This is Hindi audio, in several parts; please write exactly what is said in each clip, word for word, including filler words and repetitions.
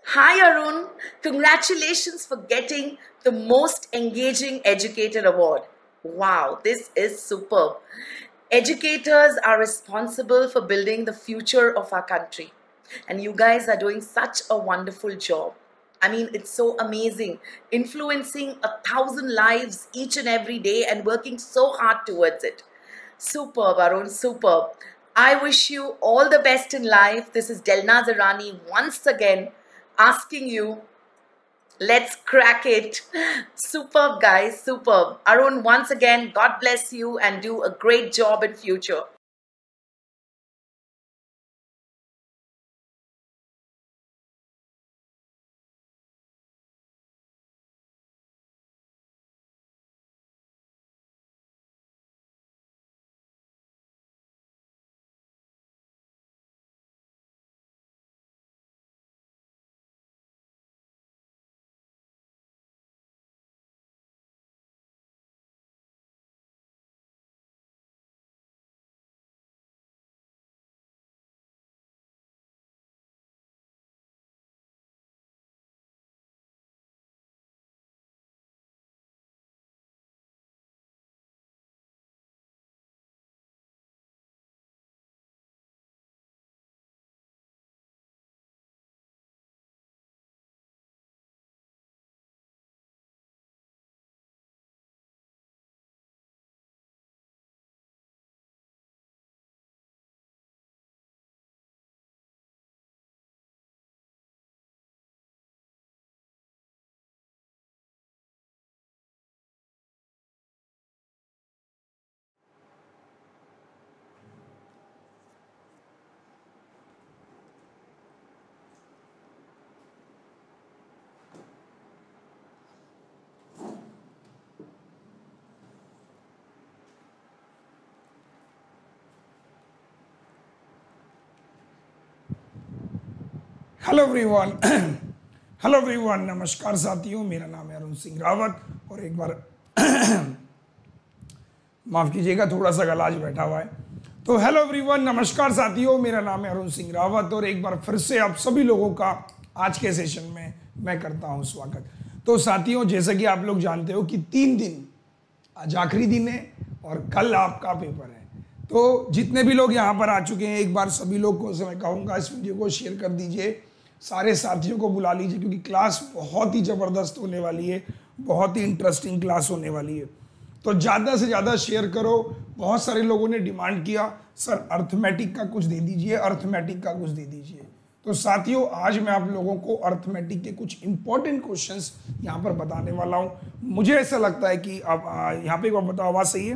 Hi Arun, congratulations for getting the most engaging educator award. Wow, this is superb. Educators are responsible for building the future of our country, and you guys are doing such a wonderful job. I mean, it's so amazing, influencing a thousand lives each and every day and working so hard towards it. Superb, Arun, superb. I wish you all the best in life. This is Delna Zarani once again asking you, let's crack it. Superb, guys, superb. Arun, once again, God bless you and do a great job in future. Hello everyone hello everyone नमस्कार साथियों, मेरा नाम है अरुण सिंह रावत और एक बार माफ़ कीजिएगा, थोड़ा सा गला आज बैठा हुआ है। तो हेलो एवरीवन नमस्कार साथियों, मेरा नाम है अरुण सिंह रावत और एक बार फिर से आप सभी लोगों का आज के सेशन में मैं करता हूं स्वागत। तो साथियों, जैसे कि आप लोग जानते हो कि तीन दिन आज आखिरी दिन है और कल आपका पेपर है। तो जितने भी लोग यहाँ पर आ चुके हैं, एक बार सभी लोग को मैं कहूँगा इस वीडियो को शेयर कर दीजिए, सारे साथियों को बुला लीजिए, क्योंकि क्लास बहुत ही ज़बरदस्त होने वाली है, बहुत ही इंटरेस्टिंग क्लास होने वाली है। तो ज़्यादा से ज़्यादा शेयर करो। बहुत सारे लोगों ने डिमांड किया, सर अर्थमेटिक का कुछ दे दीजिए, अर्थमेटिक का कुछ दे दीजिए। तो साथियों, आज मैं आप लोगों को अर्थमेटिक के कुछ इंपॉर्टेंट क्वेश्चंस यहाँ पर बताने वाला हूँ। मुझे ऐसा लगता है कि अब यहाँ पे एक बार बताओ, आवाज़ सही है?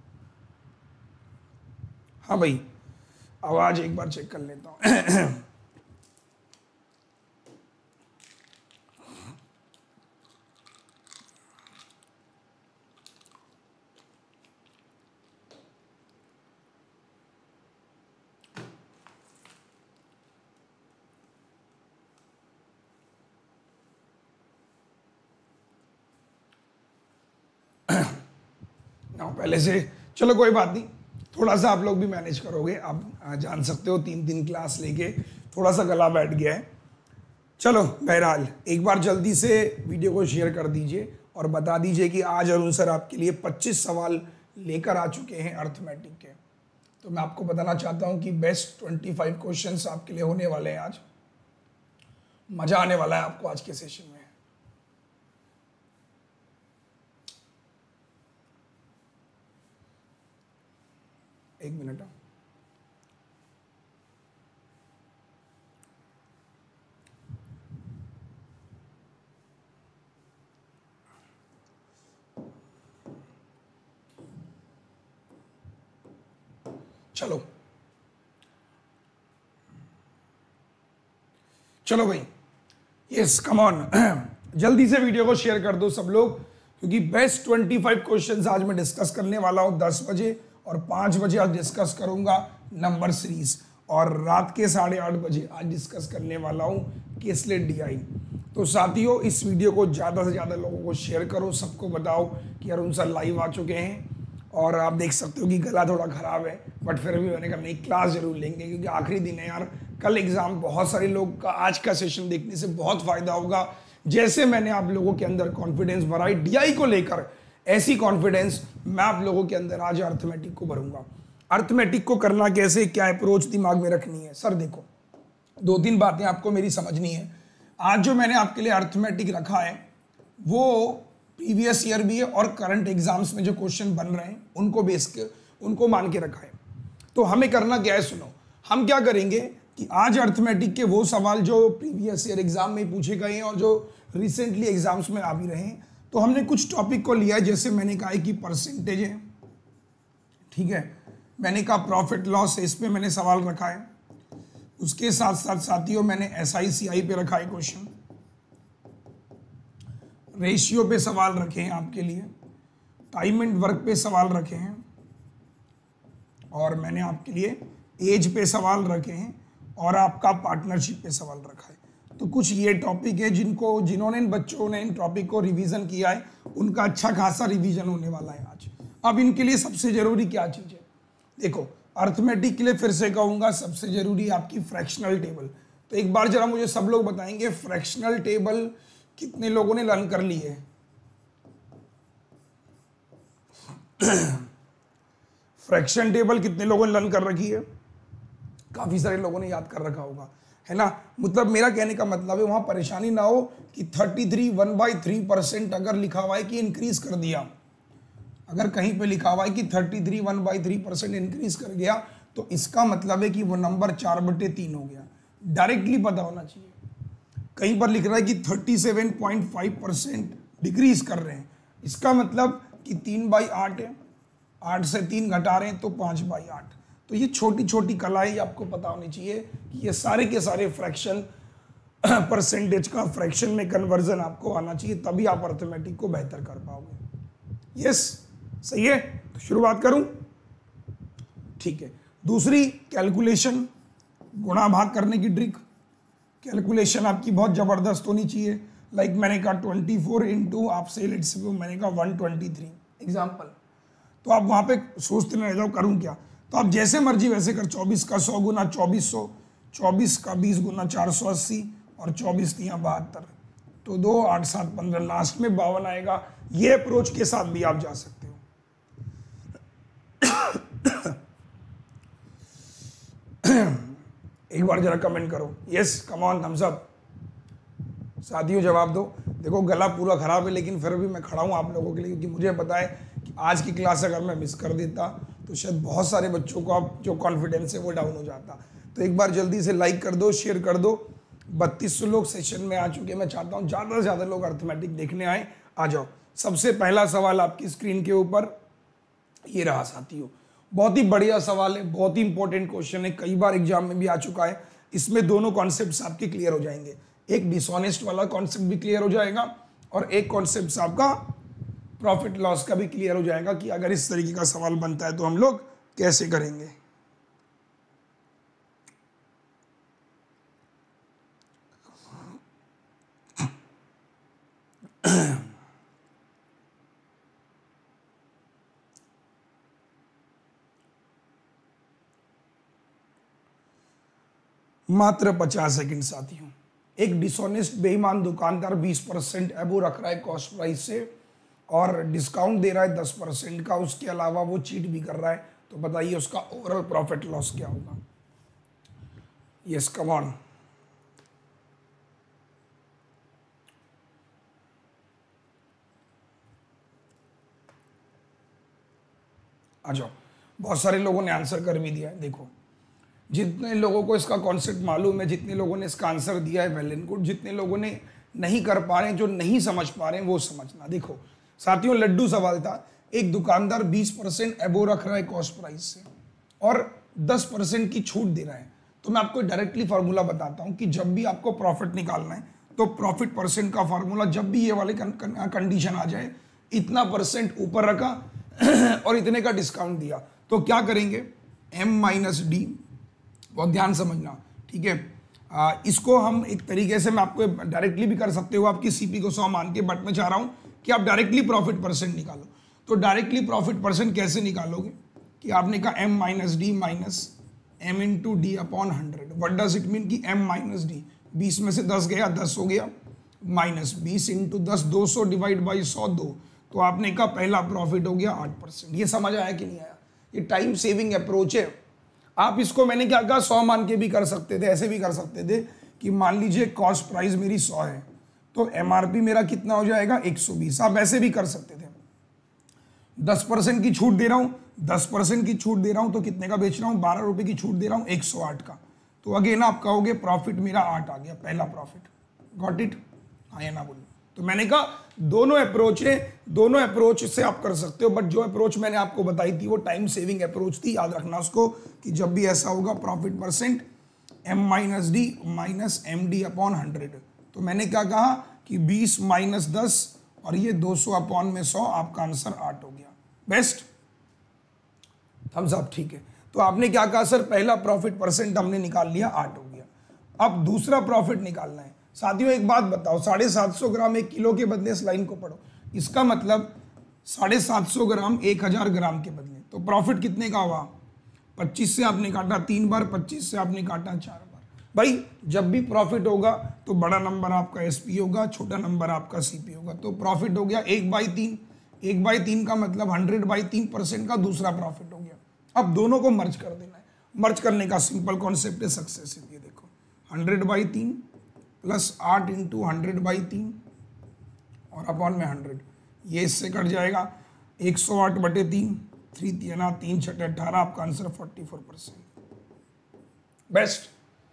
हाँ भाई, आवाज़ एक बार चेक कर लेता हूँ। ना पहले से, चलो कोई बात नहीं, थोड़ा सा आप लोग भी मैनेज करोगे। आप जान सकते हो तीन तीन क्लास लेके थोड़ा सा गला बैठ गया है। चलो बहरहाल, एक बार जल्दी से वीडियो को शेयर कर दीजिए और बता दीजिए कि आज अरुण सर आपके लिए पच्चीस सवाल लेकर आ चुके हैं अर्थमेटिक के। तो मैं आपको बताना चाहता हूं कि बेस्ट पच्चीस क्वेश्चंस आपके लिए होने वाले हैं आज। मजा आने वाला है आपको आज के सेशन में। एक मिनट। चलो चलो भाई, यस कम ऑन, जल्दी से वीडियो को शेयर कर दो सब लोग, क्योंकि बेस्ट पच्चीस क्वेश्चंस आज मैं डिस्कस करने वाला हूं दस बजे और पाँच बजे आज डिस्कस करूंगा नंबर सीरीज, और रात के साढ़े आठ बजे आज डिस्कस करने वाला हूं केसलेट डीआई। तो साथियों, इस वीडियो को ज़्यादा से ज़्यादा लोगों को शेयर करो, सबको बताओ कि अरुण सर लाइव आ चुके हैं। और आप देख सकते हो कि गला थोड़ा ख़राब है, बट फिर भी मैंने कहा नहीं, क्लास जरूर लेंगे, क्योंकि आखिरी दिन है यार, कल एग्जाम बहुत सारे लोग का आज का सेशन देखने से बहुत फायदा होगा। जैसे मैंने आप लोगों के अंदर कॉन्फिडेंस भराई डीआई को लेकर, ऐसी कॉन्फिडेंस मैं आप लोगों के अंदर आज अर्थमेटिक को भरूंगा। अर्थमेटिक को करना कैसे, क्या अप्रोच दिमाग में रखनी है। सर देखो, दो तीन बातें आपको मेरी समझनी है। आज जो मैंने आपके लिए अर्थमेटिक रखा है वो प्रीवियस ईयर भी है और करंट एग्जाम्स में जो क्वेश्चन बन रहे हैं उनको बेस के उनको मान के रखा है। तो हमें करना क्या है, सुनो, हम क्या करेंगे कि आज अर्थमेटिक के वो सवाल जो प्रीवियस ईयर एग्जाम में पूछे गए हैं और जो रिसेंटली एग्जाम्स में आ भी रहे हैं, तो हमने कुछ टॉपिक को लिया है। जैसे मैंने कहा है कि परसेंटेज है, ठीक है, मैंने कहा प्रॉफिट लॉस है, इस पे मैंने सवाल रखा है। उसके साथ साथ साथियों मैंने एस आई सी आई पे रखा है क्वेश्चन, रेशियो पे सवाल रखे हैं आपके लिए, टाइम एंड वर्क पे सवाल रखे हैं, और मैंने आपके लिए एज पे सवाल रखे हैं, और आपका पार्टनरशिप पे सवाल रखा है। तो कुछ ये टॉपिक है जिनको जिन्होंने इन बच्चों ने इन टॉपिक को रिवीजन किया है उनका अच्छा खासा रिवीजन होने वाला है आज। अब इनके लिए सबसे जरूरी क्या चीज़ है, देखो अर्थमेटिक के लिए फिर से कहूँगा सबसे जरूरी आपकी फ्रैक्शनल टेबल। तो एक बार जरा मुझे सब लोग बताएंगे फ्रैक्शनल टेबल कितने लोगों ने लर्न कर ली है। फ्रैक्शन टेबल कितने लोगों ने लर्न कर रखी है? काफी सारे लोगों ने याद कर रखा होगा, है ना। मतलब मेरा कहने का मतलब है वहां परेशानी ना हो कि thirty three one by three percent अगर लिखा हुआ है कि इंक्रीज कर दिया, अगर कहीं पे लिखा हुआ है कि thirty three one by three percent increase कर गया तो इसका मतलब है कि वो नंबर चार बटे तीन हो गया। डायरेक्टली पता होना चाहिए। कहीं पर लिख रहा है कि thirty seven point five percent decrease कर रहे हैं, इसका मतलब कि तीन बाई आठ है, आठ से तीन घटा रहे हैं तो पाँच बाई आठ। तो ये छोटी छोटी कलाएं आपको पता होनी चाहिए कि ये सारे के सारे फ्रैक्शन परसेंटेज का फ्रैक्शन में कन्वर्जन आपको आना चाहिए, तभी आप अर्थमेटिक को बेहतर कर पाओगे। यस, सही है। तो शुरुआत करूं, ठीक है। दूसरी कैलकुलेशन, गुणा भाग करने की ट्रिक। कैलकुलेशन आपकी बहुत जबरदस्त होनी चाहिए। लाइक like मैंने कहा ट्वेंटी फोर इंटू आपसे लेट्स से मैंने कहा वन ट्वेंटी थ्री एग्जाम्पल, तो आप वहाँ पे सोचते रह जाओ करूँ क्या, तो आप जैसे मर्जी वैसे कर। चौबीस का सौ गुना चौबीस सौ, चौबीस का बीस गुना चार सौ अस्सी, और चौबीस तिया बहत्तर, तो दो आठ सात पंद्रह, लास्ट में बावन आएगा। ये अप्रोच के साथ भी आप जा सकते हो। एक बार जरा कमेंट करो, yes come on thumbs up. साथियों जवाब दो। देखो गला पूरा खराब है लेकिन फिर भी मैं खड़ा हूँ आप लोगों के लिए, क्योंकि मुझे पता है कि आज की क्लास अगर मैं मिस कर देता तो शायद बहुत सारे बच्चों का जो कॉन्फिडेंस है वो डाउन हो जाता। तो एक बार जल्दी से लाइक कर दो, शेयर कर दो। बत्तीस सौ लोग सेशन में आ चुके हैं। मैं चाहता हूँ ज़्यादा से ज़्यादा लोग अर्थमेटिक देखने आए। आ जाओ। सबसे पहला सवाल आपकी स्क्रीन के ऊपर ये रहा साथियों। बहुत ही बढ़िया सवाल है, बहुत ही इंपॉर्टेंट क्वेश्चन है, कई बार एग्जाम में भी आ चुका है। इसमें दोनों कॉन्सेप्ट्स आपके क्लियर हो जाएंगे। एक डिसऑनेस्ट वाला कॉन्सेप्ट भी क्लियर हो जाएगा और एक कॉन्सेप्ट आपका प्रॉफिट लॉस का भी क्लियर हो जाएगा कि अगर इस तरीके का सवाल बनता है तो हम लोग कैसे करेंगे। मात्र पचास सेकंड साथियों। एक डिसऑनेस्ट बेईमान दुकानदार बीस परसेंट एबो रख रहा है कॉस्ट प्राइस से और डिस्काउंट दे रहा है दस परसेंट का, उसके अलावा वो चीट भी कर रहा है, तो बताइए उसका ओवरऑल प्रॉफिट लॉस क्या होगा। Yes come on. आ जाओ। बहुत सारे लोगों ने आंसर कर भी दिया है। देखो जितने लोगों को इसका कॉन्सेप्ट मालूम है, जितने लोगों ने इसका आंसर दिया है वेल एंड गुड, जितने लोगों ने नहीं कर पा रहे हैं, जो नहीं समझ पा रहे हैं वो समझना। देखो साथियों लड्डू सवाल था। एक दुकानदार बीस परसेंट एबो रख रहा है कॉस्ट प्राइस से और दस परसेंट की छूट दे रहा है, तो मैं आपको डायरेक्टली फार्मूला बताता हूं कि जब भी आपको प्रॉफिट निकालना है तो प्रॉफिट परसेंट का फार्मूला, जब भी ये वाले कंडीशन आ जाए, इतना परसेंट ऊपर रखा और इतने का डिस्काउंट दिया, तो क्या करेंगे, एम माइनस डी। बहुत ध्यान समझना, ठीक है। आ, इसको हम एक तरीके से, मैं आपको डायरेक्टली भी कर सकते हो आपकी सीपी को सौ मान के, बट मैं चाह रहा हूं कि आप डायरेक्टली प्रॉफिट परसेंट निकालो। तो डायरेक्टली प्रॉफिट परसेंट कैसे निकालोगे कि आपने कहा M minus D minus m into D upon hundred. What does it mean कि m माइनस डी, बीस में से दस गया, दस हो गया, माइनस बीस इंटू दस, दो सौ डिवाइड बाई सौ, दो। तो आपने कहा पहला प्रॉफिट हो गया आठ परसेंट। ये समझ आया कि नहीं आया? ये टाइम सेविंग अप्रोच है। आप इसको मैंने क्या कहा, सौ मान के भी कर सकते थे, ऐसे भी कर सकते थे कि मान लीजिए कॉस्ट प्राइस मेरी सौ है तो एमआरपी मेरा कितना हो जाएगा एक सौ बीस। आप ऐसे भी कर सकते थे, दस परसेंट की छूट दे रहा हूं, दस परसेंट की छूट दे रहा हूं तो कितने का बेच रहा हूं, बारह रुपए की छूट दे रहा हूं, एक सौ आठ का। तो अगेन आप कहोगे प्रॉफिट मेरा आठ आ गया, पहला प्रॉफिट। Got it? हाँ या ना बोलो? तो मैंने कहा दोनों अप्रोच है, दोनों अप्रोच से आप कर सकते हो, बट जो अप्रोच मैंने आपको बताई थी वो टाइम सेविंग अप्रोच थी। याद रखना उसको कि जब भी ऐसा होगा profit percent M minus D minus M D upon hundred. तो मैंने क्या कहा कि बीस माइनस दस और ये दो सौ अपॉन में सौ, आपका आंसर आठ हो गया। Best, thumbs up. ठीक है, तो आपने क्या कहा सर, पहला प्रॉफिट परसेंट हमने निकाल लिया, आठ हो गया। अब दूसरा प्रॉफिट निकालना है। साथियों एक बात बताओ, साढ़े सात सौ ग्राम एक किलो के बदले इस लाइन को पढ़ो, इसका मतलब साढ़े सात सौ ग्राम एक हजार ग्राम के बदले, तो प्रॉफिट कितने का हुआ, पच्चीस से आपने काटा तीन बार, पच्चीस से आपने काटा चार बार। भाई जब भी प्रॉफिट होगा तो बड़ा नंबर आपका एसपी होगा, छोटा नंबर आपका सीपी होगा। तो प्रॉफिट हो गया एक बाई तीन, एक बाई तीन का मतलब हंड्रेड बाई तीन परसेंट का दूसरा प्रॉफिट हो गया। अब दोनों को मर्ज कर देना है। मर्ज करने का सिंपल कॉन्सेप्ट है सक्सेसिव। ये देखो हंड्रेड बाई तीन प्लस आठ इंटू हंड्रेड बाई तीन और अपॉन में हंड्रेड, ये इससे कट जाएगा एक सौ आठ बटे तीन, थ्री तीन तीन छठे अठारह, आपका answer forty four percent. Best,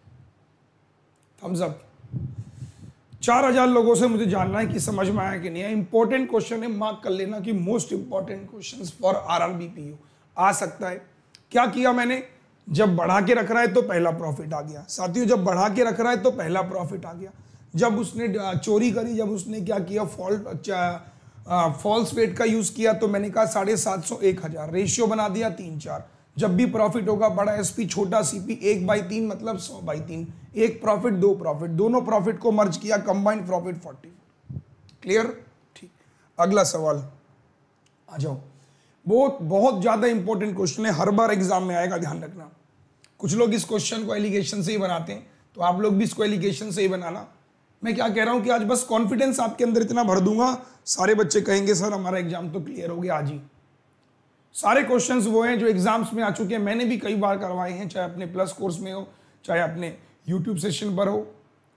thumbs up. चार हजार लोगों से मुझे जानना है कि समझ में आया कि नहीं है। इंपॉर्टेंट क्वेश्चन है, मार्क कर लेना कि most important questions for RRBPU आ सकता है। क्या किया मैंने, जब बढ़ा के रख रहा है तो पहला प्रॉफिट आ गया। साथियों जब बढ़ा के रख रहा है तो पहला प्रॉफिट आ गया। जब उसने चोरी करी, जब उसने क्या किया, फॉल्ट फॉल्स वेट का यूज किया, तो मैंने कहा साढ़े सात सौ एक हजार, रेशियो बना दिया तीन चार। जब भी प्रॉफिट होगा बड़ा एसपी छोटा सीपी, एक बाई तीन मतलब सौ बाई तीन, एक प्रॉफिट दो प्रॉफिट, दोनों प्रॉफिट को मर्ज किया, कंबाइंड प्रॉफिट फोर्टी। क्लियर? ठीक, अगला सवाल आ जाओ। बहुत बहुत ज्यादा इंपॉर्टेंट क्वेश्चन है, हर बार एग्जाम में आएगा, ध्यान रखना। कुछ लोग इस क्वेश्चन को एलिगेशन से ही बनाते हैं, तो आप लोग भी इसको एलिगेशन से ही बनाना। मैं क्या कह रहा हूं कि आज बस कॉन्फिडेंस आपके अंदर इतना भर दूंगा, सारे बच्चे कहेंगे सर हमारा एग्जाम तो क्लियर हो गया आज ही। सारे क्वेश्चंस वो हैं जो एग्जाम्स में आ चुके हैं, मैंने भी कई बार करवाए हैं, चाहे अपने प्लस कोर्स में हो, चाहे अपने यूट्यूब सेशन पर हो।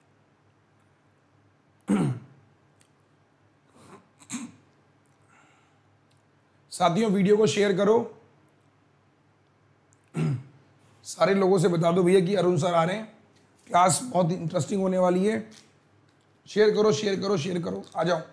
साथियों वीडियो को शेयर करो, सारे लोगों से बता दो भैया कि अरुण सर आ रहे हैं, क्लास बहुत इंटरेस्टिंग होने वाली है। शेयर करो शेयर करो शेयर करो, आ जाओ।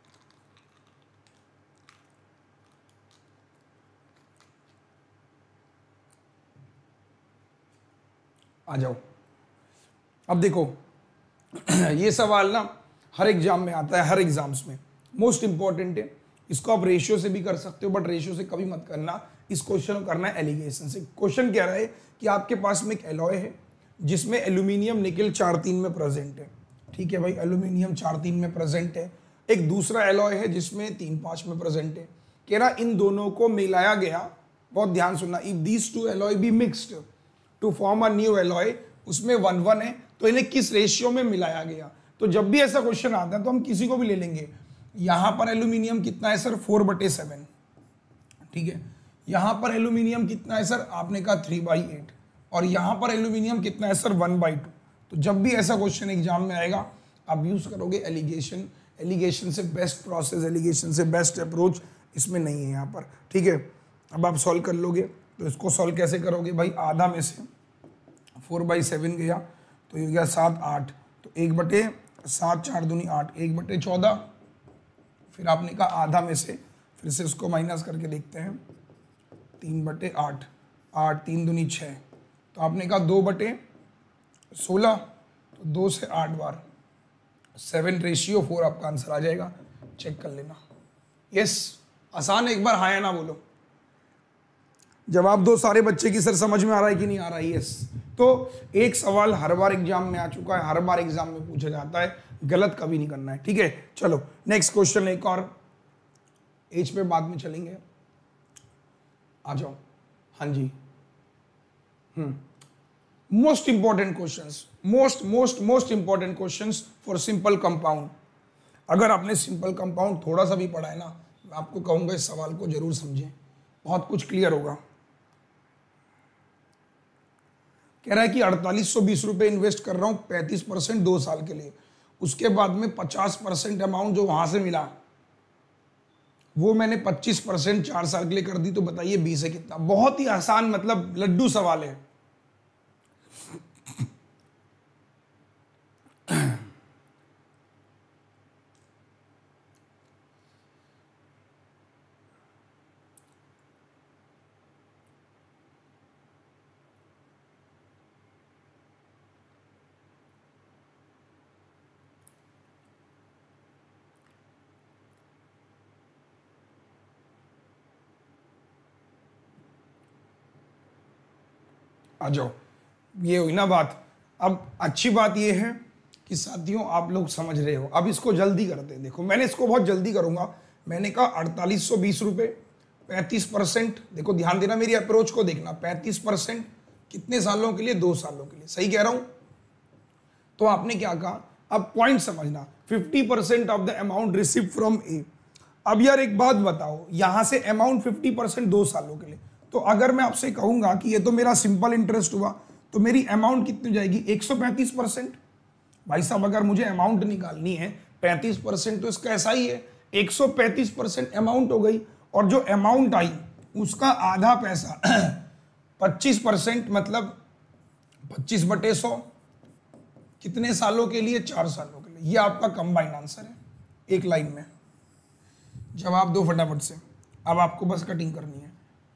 आ जाओ। अब देखो ये सवाल ना हर एग्जाम में आता है, हर एग्जाम्स में मोस्ट इंपॉर्टेंट है। इसको आप रेशियो से भी कर सकते हो, बट रेशियो से कभी मत करना, इस क्वेश्चन को करना है एलिगेशन से। क्वेश्चन कह रहा है कि आपके पास में एक एलॉय है जिसमें एल्यूमिनियम निकल चार तीन में प्रेजेंट है। ठीक है भाई, एल्यूमिनियम चार तीन में प्रेजेंट है। एक दूसरा एलॉय है जिसमें तीन पाँच में प्रेजेंट है। कह रहा इन दोनों को मिलाया गया, बहुत ध्यान सुनना, if these two alloy be mixed to form a new alloy, उसमें वन वन है, तो इन्हें किस रेशियो में मिलाया गया। तो जब भी ऐसा क्वेश्चन आता है तो हम किसी को भी ले लेंगे। यहां पर एल्यूमिनियम कितना है सर, फोर बटे सेवन। ठीक है, यहां पर एल्यूमिनियम कितना है सर, आपने कहा थ्री बाई एट, और यहां पर एल्यूमिनियम कितना है सर, वन बाई टू। तो जब भी ऐसा क्वेश्चन एग्जाम में आएगा आप यूज करोगे एलिगेशन। एलिगेशन से बेस्ट प्रोसेस, एलिगेशन से बेस्ट अप्रोच इसमें नहीं है यहाँ पर। ठीक है, अब आप सॉल्व कर लोगे। तो इसको सॉल्व कैसे करोगे भाई, आधा में से फोर बाई सेवन गया तो ये गया सात आठ, तो एक बटे सात चार दूनी आठ, एक बटे चौदह। फिर आपने कहा आधा में से, फिर से इसको माइनस करके देखते हैं, तीन बटे आठ, आठ तीन दूनी छः, तो आपने कहा दो बटे सोलह, तो दो से आठ बार, सेवन रेशियो फोर आपका आंसर आ जाएगा। चेक कर लेना। यस, आसान है, एक बार हाँ या ना बोलो। जवाब दो सारे बच्चे की सर समझ में आ रहा है कि नहीं आ रहा है। यस, तो एक सवाल हर बार एग्जाम में आ चुका है, हर बार एग्जाम में पूछा जाता है, गलत कभी नहीं करना है। ठीक है, चलो नेक्स्ट क्वेश्चन, एक और एज पे बाद में चलेंगे। आ जाओ। हाँ जी, hmm most important questions, most most most important questions for simple compound. अगर आपने सिंपल कंपाउंड थोड़ा सा भी पढ़ा है ना, मैं आपको कहूंगा इस सवाल को जरूर समझें, बहुत कुछ क्लियर होगा। कह रहा है कि अड़तालीस सौ बीस रुपए इन्वेस्ट कर रहा हूं पैंतीस परसेंट दो साल के लिए, उसके बाद में पचास परसेंट अमाउंट जो वहां से मिला वो मैंने पच्चीस परसेंट चार साल के लिए कर दी, तो बताइए बीस है कितना। बहुत ही आसान, मतलब लड्डू सवाल है। आ जाओ, ये हुई ना बात। अब अच्छी बात ये है कि साथियों आप लोग समझ रहे हो। अब इसको जल्दी करते हैं। देखो मैंने इसको बहुत जल्दी करूंगा। मैंने कहा अड़तालीस सौ बीस रुपये, पैंतीस परसेंट, देखो ध्यान देना, मेरी अप्रोच को देखना। पैंतीस परसेंट कितने सालों के लिए? दो सालों के लिए। सही कह रहा हूं? तो आपने क्या कहा, अब पॉइंट समझना, fifty percent of the amount receive from A. अब यार एक बात बताओ, यहां से अमाउंट फिफ्टी परसेंट दो सालों के लिए, तो अगर मैं आपसे कहूंगा कि ये तो मेरा सिंपल इंटरेस्ट हुआ, तो मेरी अमाउंट कितनी हो जाएगी? एक सौ पैंतीस परसेंट। भाई साहब अगर मुझे अमाउंट निकालनी है पैंतीस परसेंट, तो इसका ऐसा ही है, एक सौ पैंतीस परसेंट अमाउंट हो गई, और जो अमाउंट आई उसका आधा पैसा पच्चीस परसेंट, मतलब पच्चीस बटे सौ, कितने सालों के लिए? चार सालों के लिए। ये आपका कंबाइंड आंसर है, एक लाइन में। जवाब दो फटाफट से, अब आपको बस कटिंग करनी है।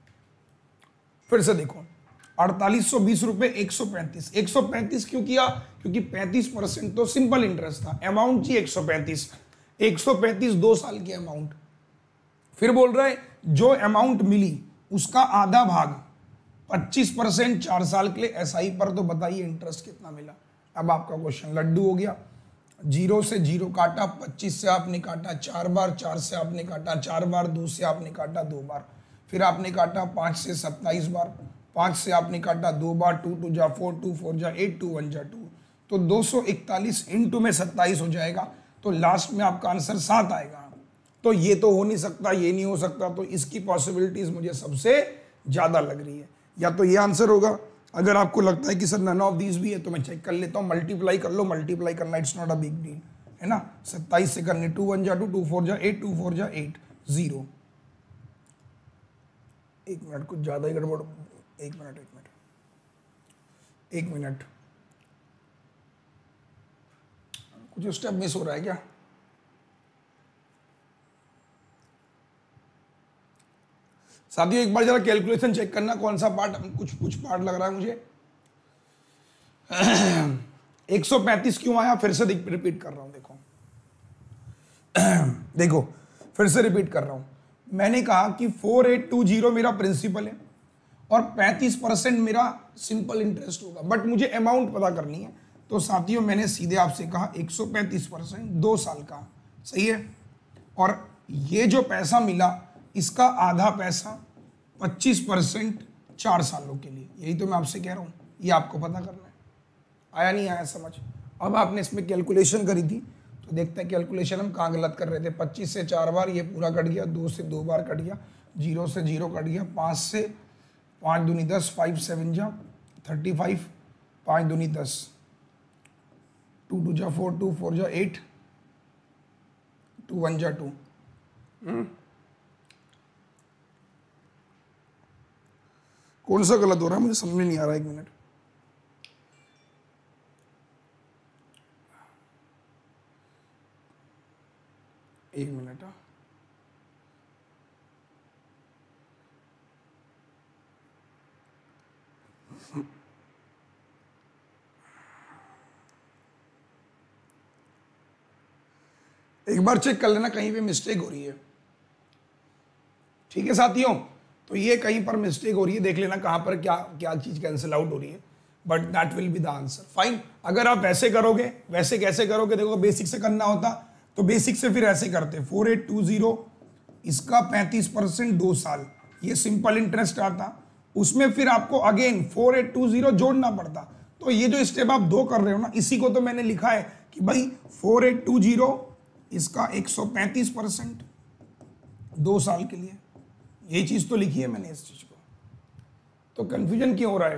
फिर से देखो, अड़तालीस सौ बीस रुपए, एक सौ पैंतीस। एक सौ पैंतीस क्यों किया? क्योंकि पैंतीस परसेंट तो सिंपल इंटरेस्ट था, अमाउंट थी एक सौ पैंतीस। एक सौ पैंतीस दो साल की अमाउंट। फिर बोल रहा है जो अमाउंट मिली उसका आधा भाग पच्चीस परसेंट चार साल के लिए एसआई पर, तो बताइए इंटरेस्ट कितना मिला। अब आपका क्वेश्चन लड्डू हो गया। जीरो से जीरो काटा, पच्चीस से आपने काटा चार बार, चार से आपने काटा चार बार, दो से आपने काटा दो बार, फिर आपने काटा पाँच से सत्ताईस बार, पाँच से आपने काटा दो बार, टू टू जा फोर, टू फोर जा एट, टू वन जा टू, तो दो सौ इकतालीस इंटू में सत्ताईस हो जाएगा, तो लास्ट में आपका आंसर सात आएगा। तो ये तो हो नहीं सकता, ये नहीं हो सकता, तो इसकी पॉसिबिलिटीज मुझे सबसे ज़्यादा लग रही है। या तो ये आंसर होगा। अगर आपको लगता है कि सर नन ऑफ दीज भी है, तो मैं चेक कर लेता हूँ, मल्टीप्लाई कर लो। मल्टीप्लाई करना it's not a big deal, है ना। सत्ताईस से करने, टू वन जा टू, टू फोर जा एट, टू फोर जा एट, जीरो। एक मिनट, कुछ ज़्यादा ही गड़बड़। एक मिनट एक मिनट एक मिनट कुछ स्टेप मिस हो रहा है क्या? साथियों एक बार जरा कैलकुलेशन चेक करना, कौन सा पार्ट, कुछ कुछ पार्ट लग रहा है मुझे। एक सौ पैंतीस क्यों आया? फिर से रिपीट कर रहा हूं। देखो देखो फिर से रिपीट कर रहा हूं। मैंने कहा कि फोर एट टू जीरो मेरा प्रिंसिपल है और पैंतीस परसेंट मेरा सिंपल इंटरेस्ट होगा, बट मुझे अमाउंट पता करनी है। तो साथियों मैंने सीधे आपसे कहा एक सौ पैंतीस परसेंट दो साल का, सही है। और ये जो पैसा मिला इसका आधा पैसा पच्चीस परसेंट चार सालों के लिए, यही तो मैं आपसे कह रहा हूँ, ये आपको पता करना है। आया नहीं आया समझ? अब आपने इसमें कैलकुलेशन करी थी, तो देखते हैं कैलकुलेशन हम कहाँ गलत कर रहे थे। पच्चीस से चार बार ये पूरा कट गया, दो से दो बार कट गया, जीरो से जीरो कट गया, पाँच से पाँच दूनी दस, फाइव सेवन जा थर्टी फाइव, पाँच दूनी दस, टू टू जा फोर, टू फोर जा एट, टू वन जा टू। कौन सा गलत हो रहा है मुझे समझ में नहीं आ रहा। एक मिनट, एक मिनट हाँ। एक बार चेक कर लेना कहीं पे मिस्टेक हो रही है, ठीक है साथियों। तो ये कहीं पर मिस्टेक हो रही है, देख लेना कहां पर क्या क्या चीज कैंसिल आउट हो रही है, but that will be the answer. Fine. अगर आप वैसे करोगे, वैसे कैसे करोगे? देखो बेसिक से करना होता तो बेसिक से फिर ऐसे करते, फोर एट टू जीरो, इसका पैंतीस परसेंट दो साल, ये सिंपल इंटरेस्ट आता, उसमें फिर आपको again four eight two zero जोड़ना पड़ता, तो ये जो स्टेप आप दो कर रहे हो ना, इसी को तो मैंने लिखा है कि भाई फोर एट टू जीरो इसका एक सौ पैंतीस परसेंट दो साल के लिए, यही चीज तो लिखी है मैंने इस चीज को। तो कंफ्यूजन क्यों हो रहा है?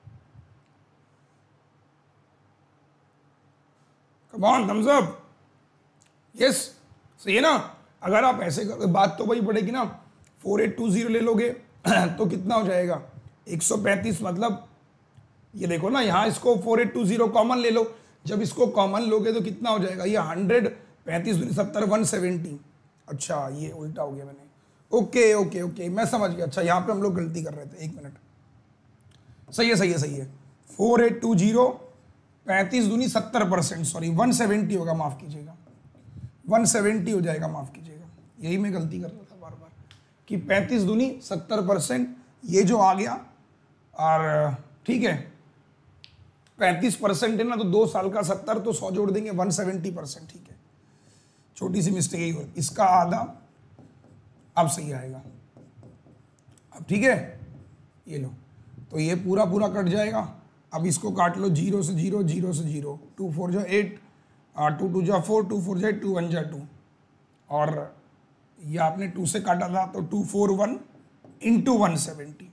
Come on, thumbs up. Yes, सही है ना। अगर आप ऐसे कर, बात तो वही पड़ेगी ना, फोर एट टू जीरो ले लोगे तो कितना हो जाएगा एक सौ पैंतीस, मतलब ये देखो ना, यहाँ इसको four eight two zero common ले लो, जब इसको कॉमन लोगे तो कितना हो जाएगा, ये हंड्रेड पैंतीस सत्तर वन सेवेंटी। अच्छा ये उल्टा हो गया मैंने, ओके ओके ओके मैं समझ गया। अच्छा यहाँ पे हम लोग गलती कर रहे थे, एक मिनट, सही है सही है सही है। फोर एट टू जीरो पैंतीस दूनी सत्तर परसेंट, सॉरी वन सेवेंटी होगा, माफ कीजिएगा, वन सेवेंटी हो जाएगा, माफ कीजिएगा, यही मैं गलती कर रहा था बार बार कि पैंतीस दूनी सत्तर परसेंट, ये जो आ गया, और ठीक है पैंतीस परसेंट है ना, तो दो साल का सत्तर, तो सौ जोड़ देंगे वन सेवेंटी परसेंट, ठीक है, छोटी सी मिस्टेक ही हुई, इसका आधा अब सही आएगा, अब ठीक है, ये लो, तो ये पूरा पूरा कट जाएगा। अब इसको काट लो, जीरो से जीरो, जीरो से जीरो, टू फोर जा एट, टू टू जा फोर, टू फोर जा एट, टू वन जा टू, और ये आपने टू से काटा था तो two four one into one seventy,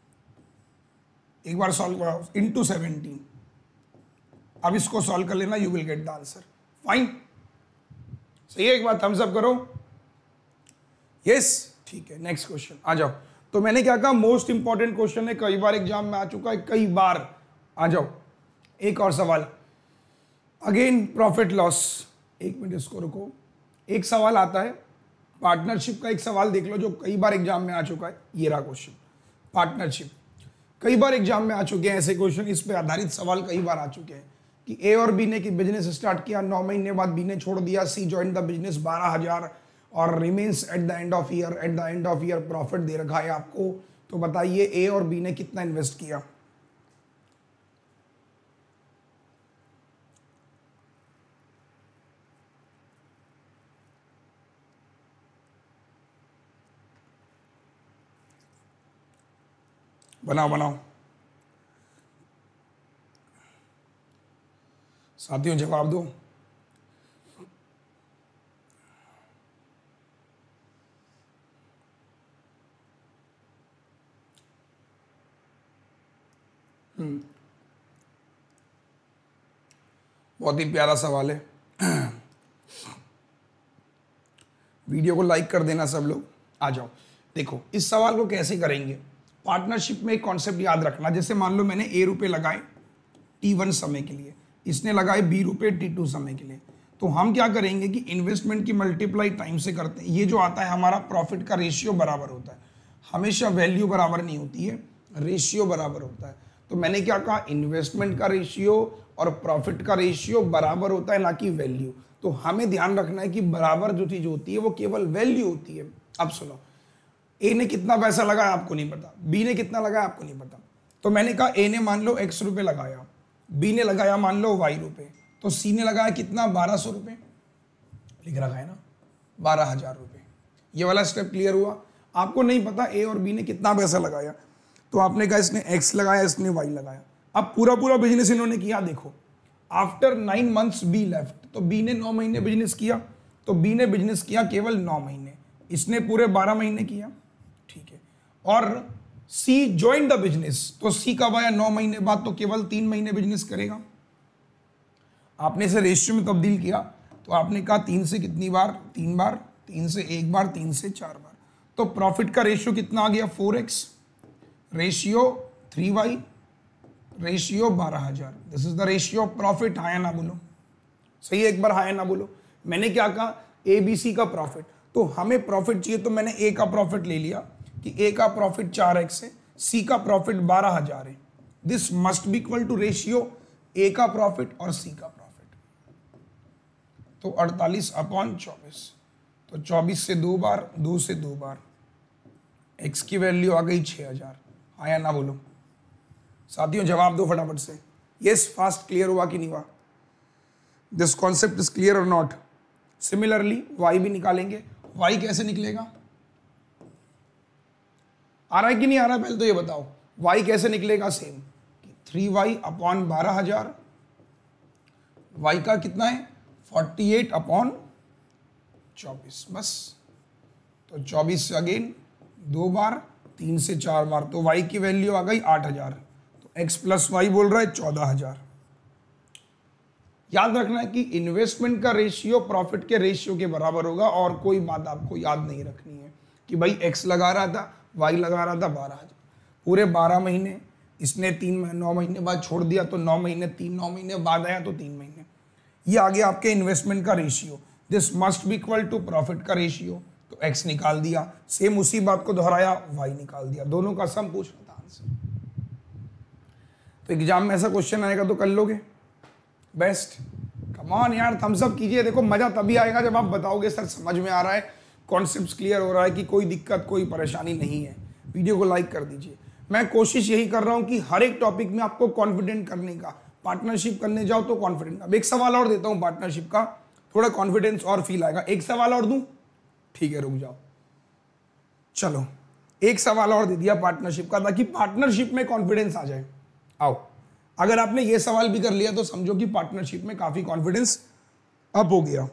एक बार सॉल्व करो, इंटू सेवेंटीन। अब इसको सॉल्व कर लेना, you will get the answer. Fine, सही है, एक बार थम्स अप करो। यस, ठीक है, नेक्स्ट क्वेश्चन आ जाओ। तो मैंने क्या कहा, मोस्ट इंपॉर्टेंट क्वेश्चन है, कई बार एग्जाम में आ चुका है, कई बार। आ जाओ, एक और सवाल, अगेन प्रॉफिट लॉस। एक मिनट इसको रुको, एक सवाल आता है पार्टनरशिप का, एक सवाल देख लो जो कई बार एग्जाम में आ चुका है, ये रहा क्वेश्चन, पार्टनरशिप। कई बार एग्जाम में आ चुके हैं ऐसे क्वेश्चन, इस पे आधारित सवाल कई बार आ चुके हैं कि ए और बी ने की बिजनेस स्टार्ट किया, नौ महीने बाद बी ने छोड़ दिया, सी ज्वाइन द बिजनेस, बारह हजार और remains at the end of year, at the end of year profit दे रखा है आपको, तो बताइए ए और बी ने कितना इन्वेस्ट किया। बनाओ बनाओ साथियों, जवाब दो। बहुत ही प्यारा सवाल है, वीडियो को लाइक कर देना सब लोग। आ जाओ, देखो इस सवाल को कैसे करेंगे। पार्टनरशिप में एक कॉन्सेप्ट याद रखना, जैसे मान लो मैंने ए रुपए लगाए टी वन समय के लिए, इसने लगाए बी रुपए टी टू समय के लिए, तो हम क्या करेंगे कि इन्वेस्टमेंट की मल्टीप्लाई टाइम से करते हैं। ये जो आता है हमारा प्रॉफिट का रेशियो बराबर होता है, हमेशा वैल्यू बराबर नहीं होती है, रेशियो बराबर होता है। तो मैंने क्या कहा, इन्वेस्टमेंट का रेशियो और प्रॉफिट का रेशियो बराबर होता है, ना कि वैल्यू। तो हमें ध्यान रखना है कि बराबर जो चीज होती है वो केवल वैल्यू होती है। अब सुनो, ए ने कितना पैसा लगाया आपको नहीं पता, बी ने कितना लगाया आपको नहीं पता, तो मैंने कहा ए ने मान लो एक्स रुपए लगाया, बी ने लगाया मान लो वाई रुपए, तो सी ने लगाया कितना, बारह सौ रुपए लिख रखा है ना, बारह हजार रुपए। ये वाला स्टेप क्लियर हुआ। आपको नहीं पता ए और बी ने कितना पैसा लगाया, तो आपने कहा इसने एक्स लगाया, इसने वाई लगाया। अब पूरा पूरा बिजनेस इन्होंने किया, देखो after nine months B left, तो बी ने नौ महीने बिजनेस किया, तो बी ने बिजनेस किया केवल नौ महीने, इसने पूरे बारह महीने किया, ठीक है। और सी ज्वाइन द बिजनेस, तो सी कब आया, नौ महीने बाद, तो केवल तीन महीने बिजनेस करेगा। आपने इसे रेशियो में तब्दील किया, तो आपने कहा तीन से कितनी बार, तीन बार, तीन से एक बार, तीन से चार बार, तो प्रॉफिट का रेशियो कितना आ गया, four X, ratio three Y, ratio बारह हजार। This is the ratio of profit. हाँ या ना बोलो, सही है, एक बार हाँ या ना बोलो। मैंने क्या कहा, ए बी सी का प्रॉफिट, तो हमें प्रॉफिट चाहिए, तो मैंने ए का प्रॉफिट ले लिया कि ए का प्रॉफिट चार एक्स है, सी का प्रॉफिट बारह हजार है। This must be equal to ratio A का प्रॉफिट और सी का प्रॉफिट, तो अड़तालीस अपॉन चौबीस, तो चौबीस से दो बार, दो से दो बार, एक्स की वैल्यू आ गई छह हजार। हाँ या ना बोलो साथियों, जवाब दो फटाफट से। यस, फास्ट, क्लियर हुआ कि नहीं हुआ, दिस कॉन्सेप्ट इज क्लियर और नॉट। सिमिलरली वाई भी निकालेंगे, वाई कैसे निकलेगा, आ रहा है कि नहीं आ रहा है, पहले तो ये बताओ वाई कैसे निकलेगा। सेम, थ्री वाई अपॉन बारह हजार, वाई का कितना है फोर्टी एट अपॉन चौबीस, बस। तो चौबीस से अगेन दो बार, तीन से चार बार, तो वाई की वैल्यू आ गई आठ हजार। तो एक्स प्लस वाई बोल रहा है चौदह हजार। याद रखना है कि इन्वेस्टमेंट का रेशियो प्रॉफिट के रेशियो के बराबर होगा, और कोई बात आपको याद नहीं रखनी है कि भाई एक्स लगा रहा था, वाई लगा रहा था बारह हजार, पूरे बारह महीने, इसने तीन नौ महीने बाद छोड़ दिया तो नौ महीने, तीन नौ महीने बाद आया तो तीन महीने। ये आ गया आपके इन्वेस्टमेंट का ratio. This must be equal to profit का रेशियो, तो एक्स निकाल दिया। सेम उसी बात को दोहराया, वाई निकाल दिया। दोनों का सम पूछ रहा था आंसर। तो एग्जाम में ऐसा क्वेश्चन आएगा तो कर लोगे बेस्ट। कम ऑन यार, थम्स अप कीजिए। देखो मजा तभी आएगा जब आप बताओगे सर समझ में आ रहा है, कॉन्सेप्ट्स क्लियर हो रहा है, कि कोई दिक्कत कोई परेशानी नहीं है। वीडियो को लाइक कर दीजिए। मैं कोशिश यही कर रहा हूं कि हर एक टॉपिक में आपको कॉन्फिडेंट करने का। पार्टनरशिप करने जाओ तो कॉन्फिडेंट। अब एक सवाल और देता हूं पार्टनरशिप का, थोड़ा कॉन्फिडेंस और फील आएगा। एक सवाल और दूं? ठीक है, रुक जाओ। चलो एक सवाल और दे दिया पार्टनरशिप का, ताकि पार्टनरशिप में कॉन्फिडेंस आ जाए। आओ, अगर आपने ये सवाल भी कर लिया तो समझो कि पार्टनरशिप में काफी कॉन्फिडेंस अप हो गया।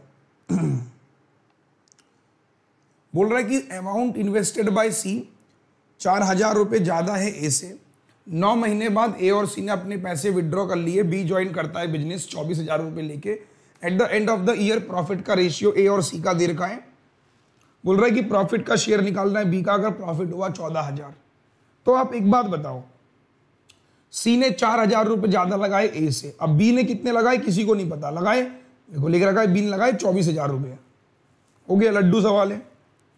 बोल रहा है कि अमाउंट इन्वेस्टेड बाय सी चार हजार रुपए ज्यादा है ए से। नौ महीने बाद ए और सी ने अपने पैसे विड्रॉ कर लिए। बी ज्वाइन करता है बिजनेस चौबीस हजार रुपए लेके। At the end of the year profit का रेशियो ए और सी का दे रखा है। बोल रहा है कि प्रॉफिट का शेयर निकालना है बी का। अगर प्रॉफिट हुआ चौदह हजार, तो आप एक बात बताओ, सी ने चार हजार रुपए ज्यादा लगाए ए से, अब बी ने कितने लगाए किसी को नहीं पता, लगाए, देखो लिख रखा है बी ने लगाए चौबीस हजार रुपए। हो गया, लड्डू सवाल है।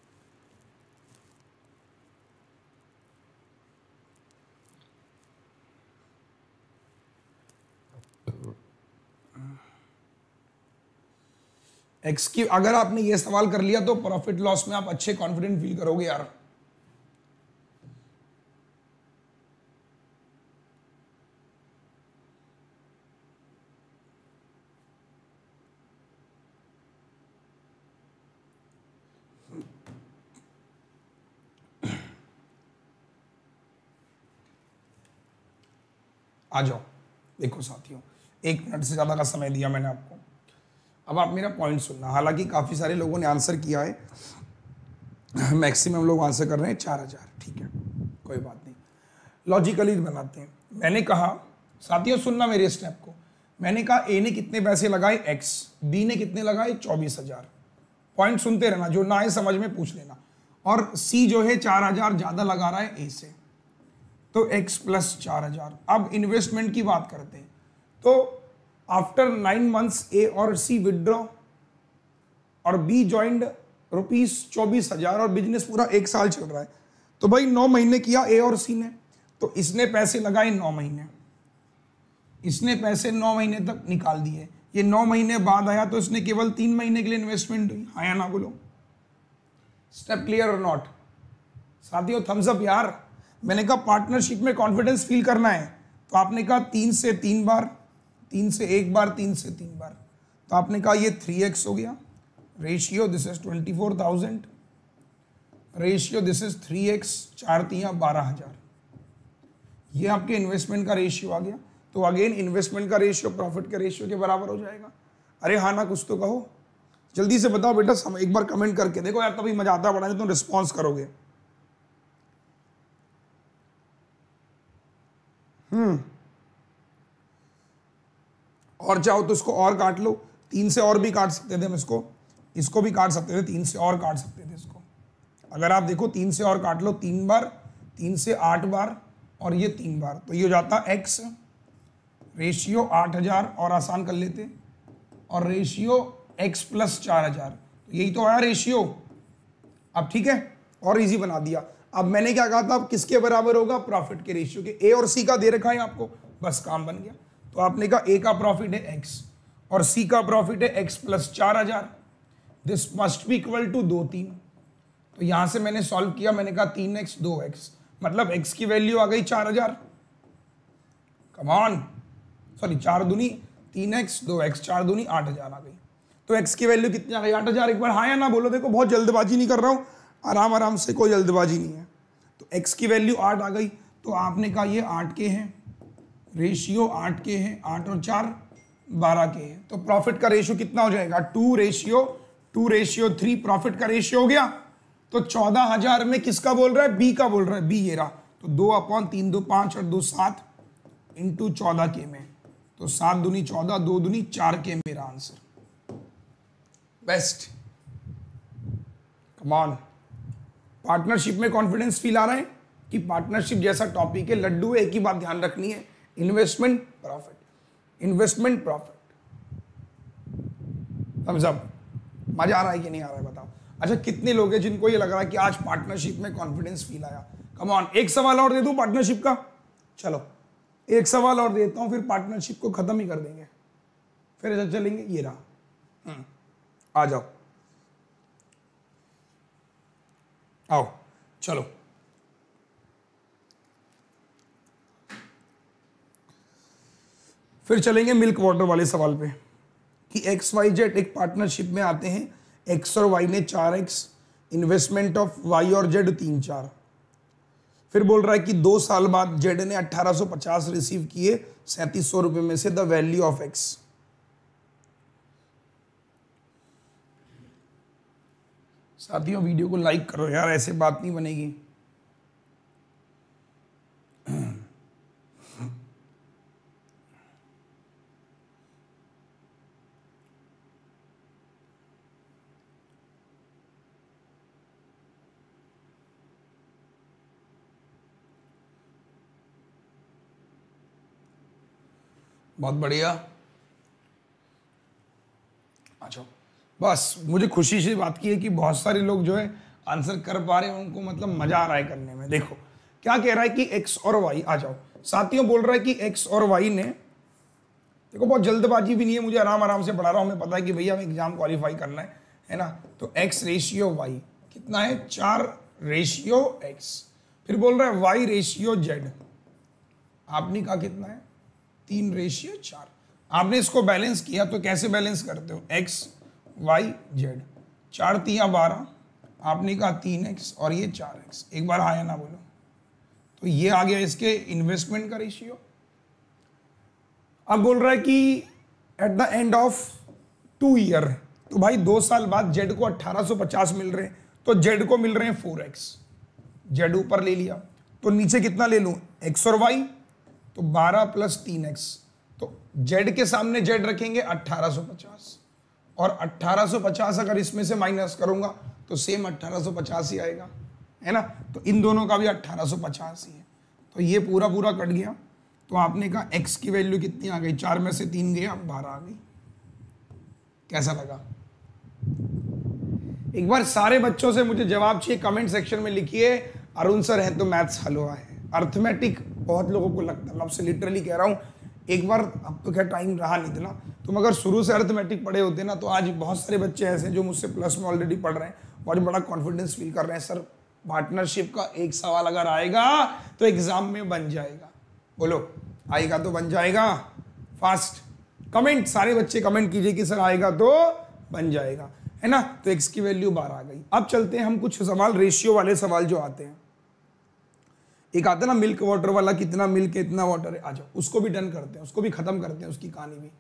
एक्स की अगर आपने ये सवाल कर लिया तो प्रॉफिट लॉस में आप अच्छे कॉन्फिडेंट फील करोगे यार। आ जाओ, देखो साथियों, एक मिनट से ज्यादा का समय दिया मैंने आपको। अब आप मेरा पॉइंट सुनना। हालांकि काफ़ी सारे लोगों ने आंसर किया है, मैक्सिमम लोग आंसर कर रहे हैं चार हजार। ठीक है, कोई बात नहीं, लॉजिकली बनाते हैं। मैंने कहा साथियों, सुनना मेरे स्टेप को। मैंने कहा ए ने कितने पैसे लगाए एक्स, बी ने कितने लगाए चौबीस हजार। पॉइंट सुनते रहना, जो ना आए समझ में पूछ लेना। और सी जो है चार हजार ज़्यादा लगा रहा है ए से, तो एक्स प्लस चार हजार। अब इन्वेस्टमेंट की बात करते हैं। तो आफ्टर नाइन मंथ्स ए और सी विड्रॉ और बी ज्वाइंड रुपीज चौबीस हजार, और बिजनेस पूरा एक साल चल रहा है। तो भाई नौ महीने किया ए और सी ने, तो इसने पैसे लगाए नौ महीने, इसने पैसे नौ महीने तक निकाल दिए। ये नौ महीने बाद आया तो इसने केवल तीन महीने के लिए इन्वेस्टमेंट हुई। हाँ या ना बोलो, स्टेप क्लियर और नॉट? साथियों थम्स अप यार। मैंने कहा पार्टनरशिप में कॉन्फिडेंस फील करना है, तो आपने कहा तीन से तीन बार, तीन से एक बार, तीन से तीन बार, तो आपने कहा ये थ्री एक्स हो गया। Ratio this is twenty four thousand, ratio this is three X, चार तिया बारह हजार। ये आपके इन्वेस्टमेंट का रेशियो आ गया। तो अगेन इन्वेस्टमेंट का रेशियो प्रॉफिट के रेशियो के बराबर हो जाएगा। अरे हाँ ना, कुछ तो कहो, जल्दी से बताओ बेटा। सम, एक बार कमेंट करके देखो यार, तभी मजा आता पढ़ाने, तुम रिस्पॉन्स करोगे। हम्म और चाहो तो इसको और काट लो, तीन से और भी काट सकते थे हम इसको, इसको भी काट सकते थे, तीन से और काट सकते थे इसको। अगर आप देखो तीन से और काट लो, तीन बार, तीन से आठ बार, और ये तीन बार, तो ये हो जाता एक्स रेशियो आठ हजार, और आसान कर लेते, और रेशियो एक्स प्लस चार हजार, यही तो आया रेशियो। अब ठीक है, और इजी बना दिया। अब मैंने क्या कहा था, अब किसके बराबर होगा, प्रॉफिट के रेशियो के। ए और सी का दे रखा है आपको, बस काम बन गया। तो आपने कहा ए का प्रॉफिट है एक्स और सी का प्रॉफिट है एक्स प्लस चार हजार। This must be equal to दो तीन। तो यहां से मैंने सॉल्व किया, मैंने कहा तीन एक्स दो एक्स, मतलब एक्स की वैल्यू आ गई चार हजार। कम ऑन, सॉरी चार दूनी तीन एक्स दो एक्स, चार दूनी आठ हजार आ गई। तो एक्स की वैल्यू कितनी आ गई, आठ हजार। एक बार हाँ या ना बोलो। देखो बहुत जल्दबाजी नहीं कर रहा हूं, आराम आराम से, कोई जल्दबाजी नहीं है। तो एक्स की वैल्यू आठ आ गई। तो आपने कहा ये आठ के हैं, रेशियो आठ के हैं, आठ और चार बारह के हैं, तो प्रॉफिट का रेशियो कितना हो जाएगा, two ratio two ratio three profit का रेशियो हो गया। तो चौदह हजार में किसका बोल रहा है, बी का बोल रहा है, बी ये रहा। तो दो अपॉन तीन दो पांच और दो सात इंटू चौदह के में, तो सात दूनी चौदह, दो दूनी चार के मेरा answer. Best, come on. Partnership में कॉन्फिडेंस फील आ रहा है कि पार्टनरशिप जैसा टॉपिक है, लड्डू है, एक ही बात ध्यान रखनी है, investment profit, investment profit. Thumbs up. मजा आ रहा है कि नहीं आ रहा है बताओ। अच्छा, कितने लोग हैं जिनको ये लग रहा है कि आज पार्टनरशिप में कॉन्फिडेंस फील आया? कम ऑन, एक सवाल और दे दूं पार्टनरशिप का। चलो एक सवाल और देता हूं, फिर पार्टनरशिप को खत्म ही कर देंगे, फिर ऐसा चलेंगे। ये रहा, आ जाओ आओ, चलो फिर चलेंगे मिल्क वाटर वाले सवाल पे कि एक्स वाई जेड एक पार्टनरशिप में आते हैं, एक्स और वाई ने चार एक्स, इन्वेस्टमेंट ऑफ वाई और जेड तीन चार। फिर बोल रहा है कि दो साल बाद जेड ने अठारह सौ पचास रिसीव किए सैंतीस सौ रुपए में से, द वैल्यू ऑफ एक्स। साथियों वीडियो को लाइक करो यार, ऐसे बात नहीं बनेगी। बहुत बढ़िया, अच्छा बस मुझे खुशी से बात की है कि बहुत सारे लोग जो है आंसर कर पा रहे हैं, उनको मतलब मजा आ रहा है करने में। देखो क्या कह रहा है कि एक्स और वाई, आ जाओ साथियों, बोल रहा है कि एक्स और वाई ने, देखो बहुत जल्दबाजी भी नहीं है, मुझे आराम आराम से पढ़ा रहा हूं, हमें पता है कि भैया हमें एग्जाम क्वालिफाई करना है है ना। तो एक्स रेशियो वाई कितना है, चार रेशियो एक्स। फिर बोल रहा है वाई रेशियो जेड, आपने कहा कितना है, तीन रेशियो चार। आपने इसको बैलेंस किया तो कैसे बैलेंस करते हो, एक्स वाई जेड, चार तिया बारह, आपने कहा तीन एक्स और ये चार एक्स। एक बार हाँ या ना बोलो। तो ये आ गया इसके इन्वेस्टमेंट का रेशियो। अब बोल रहा है कि at the end of two year, तो भाई दो साल बाद जेड को अठारह सौ पचास मिल रहे हैं, तो जेड को मिल रहे हैं फोर एक्स। जेड ऊपर ले लिया, तो नीचे कितना ले लूं, एक्स और वाई, तो बारह प्लस तीन एक्स, तो जेड के सामने जेड रखेंगे अठारह सौ पचास, और अठारह सौ पचास अगर इसमें से माइनस करूंगा तो सेम अठारह सौ पचास ही आएगा, है ना। तो इन दोनों का भी अठारह सौ पचास ही है, तो ये पूरा पूरा कट गया। तो आपने कहा एक्स की वैल्यू कितनी आ गई, चार में से तीन गया, बारह आ गई। कैसा लगा? एक बार सारे बच्चों से मुझे जवाब चाहिए, कमेंट सेक्शन में लिखिए अरुण सर है तो मैथ्स हलवा है। अर्थमेटिक बहुत लोगों को लगता है, मैं आपसे लिटरली कह रहा हूँ, एक बार, अब तो क्या टाइम रहा नहीं इतना, तुम अगर शुरू से अर्थमेटिक पढ़े होते ना, तो आज बहुत सारे बच्चे ऐसे जो मुझसे प्लस में ऑलरेडी पढ़ रहे हैं और बड़ा कॉन्फिडेंस फील कर रहे हैं, सर पार्टनरशिप का एक सवाल अगर आएगा तो एग्जाम में बन जाएगा। बोलो आएगा तो बन जाएगा, फास्ट कमेंट, सारे बच्चे कमेंट कीजिए कि सर आएगा तो बन जाएगा, है ना। तो एक्स की वैल्यू बारह आ गई। अब चलते हैं हम कुछ सवाल रेशियो वाले सवाल जो आते हैं। एक आता है ना मिल्क वाटर वाला, कितना मिल्क है इतना वाटर है, आ जाओ उसको भी डन करते हैं, उसको भी खत्म करते हैं, उसकी कहानी भी।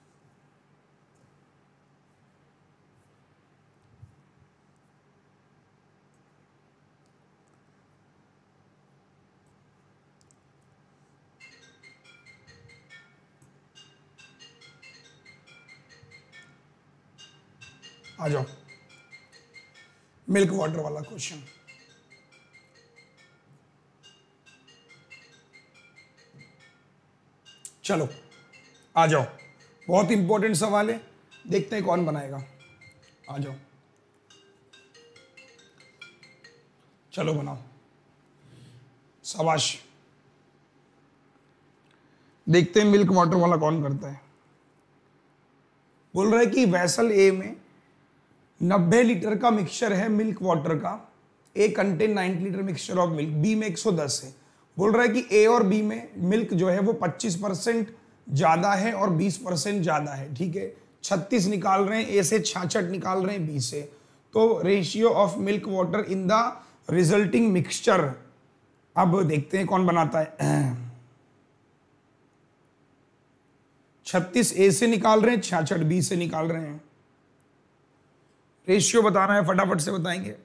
आ जाओ मिल्क वाटर वाला क्वेश्चन। चलो आ जाओ, बहुत इंपॉर्टेंट सवाल है, देखते हैं कौन बनाएगा। आ जाओ, चलो बनाओ, शाबाश। देखते हैं मिल्क वाटर वाला कौन करता है। बोल रहा है कि वैसल ए में नब्बे लीटर का मिक्सचर है मिल्क वाटर का, a contain ninety litre mixture of milk, B में एक सौ दस है। बोल रहा है कि ए और बी में मिल्क जो है वो पच्चीस परसेंट ज्यादा है और बीस परसेंट ज्यादा है, ठीक है। छत्तीस निकाल रहे हैं, ए से छियासठ निकाल रहे हैं बी से। तो ratio of milk water in the resulting mixture, अब देखते हैं कौन बनाता है। छत्तीस ए से निकाल रहे हैं, छियासठ बी से निकाल रहे हैं। रेशियो बताना है, फटाफट से बताएंगे।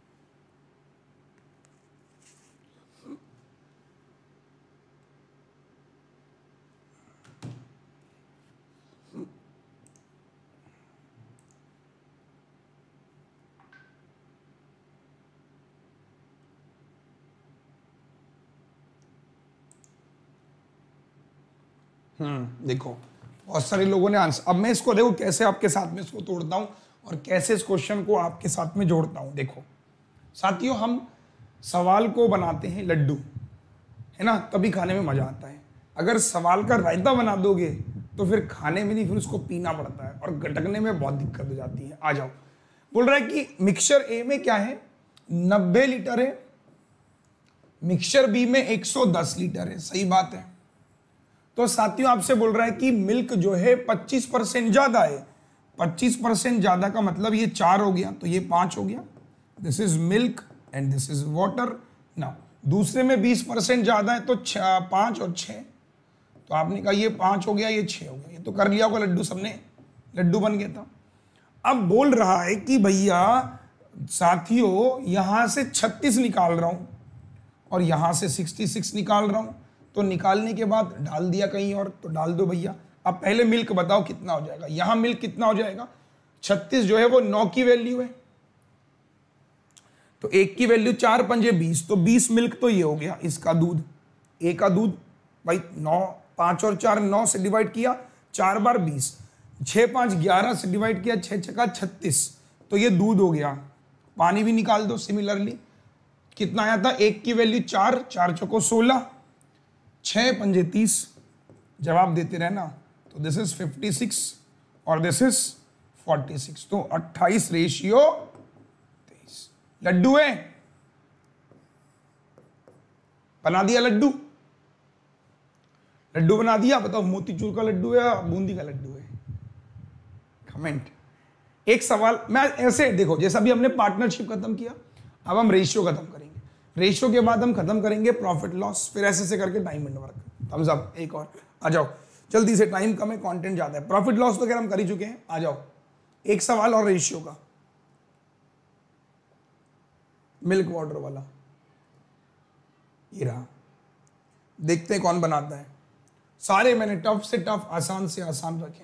हम्म देखो बहुत सारे लोगों ने आंसर। अब मैं इसको देखो कैसे आपके साथ में इसको तोड़ता हूं और कैसे इस क्वेश्चन को आपके साथ में जोड़ता हूं। देखो साथियों, हम सवाल को बनाते हैं लड्डू, है ना, तभी खाने में मजा आता है। अगर सवाल का रायता बना दोगे तो फिर खाने में नहीं, फिर उसको पीना पड़ता है और गटकने में बहुत दिक्कत हो जाती है। आ जाओ। बोल रहा है कि मिक्सचर ए में क्या है, नब्बे लीटर है, मिक्सचर बी में एक सौ दस लीटर है। सही बात है। तो साथियों आपसे बोल रहा है कि मिल्क जो है पच्चीस परसेंट ज्यादा है। पच्चीस परसेंट ज्यादा का मतलब ये चार हो गया, तो ये पांच हो गया। This is milk and this is water. ना दूसरे में बीस परसेंट ज्यादा है, तो पांच और छह, तो आपने कहा ये पांच हो गया, ये छह हो गया। ये तो कर लिया होगा लड्डू, सबने लड्डू बन गया था। अब बोल रहा है कि भैया साथियों यहां से छत्तीस निकाल रहा हूं और यहां से छियासठ निकाल रहा हूं, तो निकालने के बाद डाल दिया कहीं और, तो डाल दो भैया। अब पहले मिल्क बताओ कितना हो जाएगा। यहां मिल्क कितना हो जाएगा, छत्तीस जो है वो नौ की वैल्यू है, तो एक की वैल्यू चार पंजे बीस, तो बीस मिल्क तो ये हो गया इसका दूध। ए का दूध भाई नौ, पांच और चार नौ से डिवाइड किया, चार बार बीस, छह पांच ग्यारह से डिवाइड किया, छह छका छत्तीस, तो ये दूध हो गया। पानी भी निकाल दो सिमिलरली। कितना आया था, एक की वैल्यू चार, चार चौको सोलह, छह पंजे तीस, जवाब देते रहना। तो दिस इज फिफ्टी सिक्स और दिस इज फोर्टी सिक्स, तो अट्ठाईस रेशियो तेईस। लड्डू है, बना दिया लड्डू, लड्डू बना दिया। बताओ मोतीचूर का लड्डू है या बूंदी का लड्डू है, कमेंट। एक सवाल मैं ऐसे देखो, जैसा भी हमने पार्टनरशिप खत्म किया, अब हम रेशियो खत्म करेंगे। रेशियो के बाद हम खत्म करेंगे प्रॉफिट लॉस, फिर ऐसे से करके time and work. Thumbs up. एक और आ जाओ जल्दी से, टाइम कम है, कंटेंट ज्यादा है। प्रॉफिट लॉस तो खैर हम कर ही चुके हैं। आ जाओ एक सवाल और रेशियो का, मिल्क वाटर वाला, ये रहा। देखते हैं कौन बनाता है। सारे मैंने टफ से टफ, आसान से आसान रखे।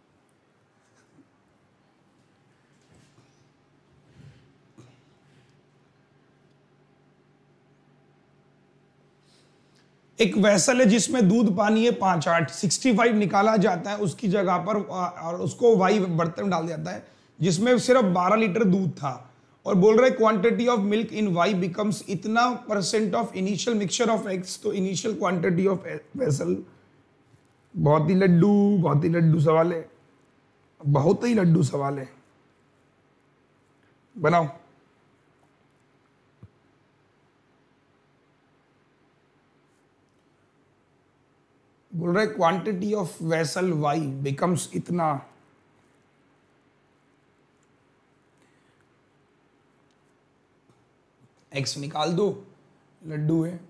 एक वेसल है जिसमें दूध पानी है पांच आठ, सिक्सटी फाइव निकाला जाता है, उसकी जगह पर और उसको वाई बर्तन में डाल दिया है जिसमें सिर्फ बारह लीटर दूध था, और बोल रहे quantity of milk in Y becomes इतना percent of initial mixture of eggs. तो इनिशियल क्वांटिटी ऑफ वेसल, बहुत ही लड्डू, बहुत ही लड्डू सवाल है, बहुत ही लड्डू सवाल है। बनाओ। बोल रहे quantity of vessel Y becomes इतना, एक्स निकाल दो, लड्डू है।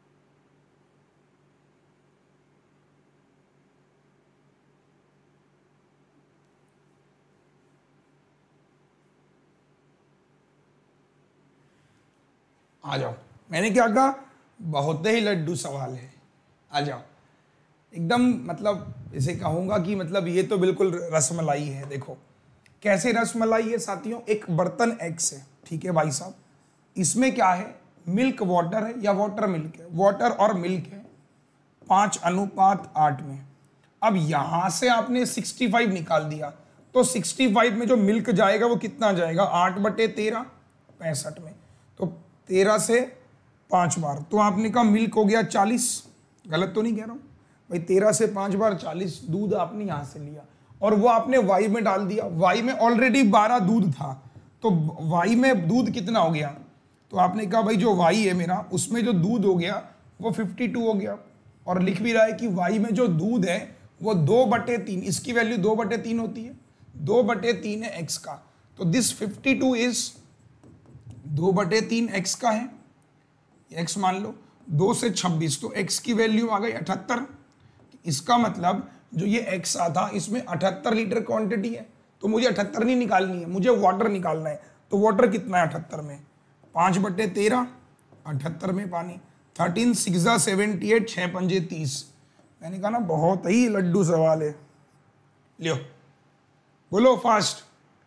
आ जाओ, मैंने क्या कहा, बहुत ही लड्डू सवाल है। आ जाओ एकदम, मतलब इसे कहूंगा कि मतलब ये तो बिल्कुल रसमलाई है। देखो कैसे रसमलाई है साथियों, एक बर्तन एक्स है, ठीक है भाई साहब, इसमें क्या है, मिल्क वाटर है या वाटर मिल्क है, वाटर और मिल्क है, पांच अनुपात आठ में। अब यहां से आपने पैंसठ निकाल दिया, तो पैंसठ में जो मिल्क जाएगा वो कितना जाएगा, आठ बटे तेरह, पैंसठ में, तो तेरह से पांच बार, तो आपने कहा मिल्क हो गया चालीस। गलत तो नहीं कह रहा हूं भाई, तेरह से पांच बार चालीस दूध आपने यहां से लिया और वो आपने वाई में डाल दिया। वाई में ऑलरेडी बारह दूध था, तो वाई में दूध कितना हो गया, तो आपने कहा भाई जो वाई है मेरा, उसमें जो दूध हो गया वो बावन हो गया, और लिख भी रहा है कि वाई में जो दूध है वो दो बटे तीन, इसकी वैल्यू दो बटे तीन होती है, दो बटे तीन है एक्स का, तो दिस फिफ्टी टू इज दो बटे तीन एक्स का है, एक्स मान लो, दो से छब्बीस, तो एक्स की वैल्यू आ गई अठहत्तर। इसका मतलब जो ये एक्सा था इसमें अठहत्तर लीटर क्वांटिटी है, तो मुझे अठहत्तर नहीं निकालनी है, मुझे वाटर निकालना है। तो वाटर कितना है अठहत्तर में, पाँच बट्टे तेरह, अठहत्तर में पानी, थर्टीन सिक्सा सेवेंटी एट, छः पंजे तीस। मैंने कहा ना बहुत ही लड्डू सवाल है, लियो बोलो फास्ट।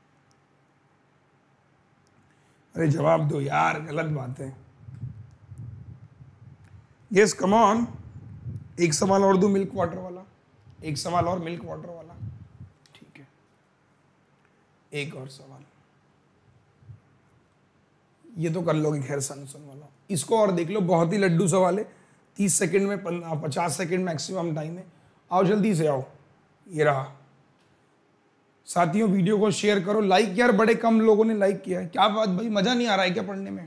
अरे जवाब दो यार, गलत बात है। यस कम ऑन, एक सवाल और दो मिल्क वाटर वाला, एक सवाल और मिल्क वाटर वाला, ठीक है, एक और सवाल, ये तो कर लोगे खैर सन सन वाला, इसको और देख लो, बहुत ही लड्डू सवाल है, तीस सेकंड में पचास सेकंड मैक्सिमम टाइम है, आओ जल्दी से आओ। ये रहा साथियों, वीडियो को शेयर करो, लाइक यार बड़े कम लोगों ने लाइक किया है, क्या बात भाई, मजा नहीं आ रहा है क्या पढ़ने में?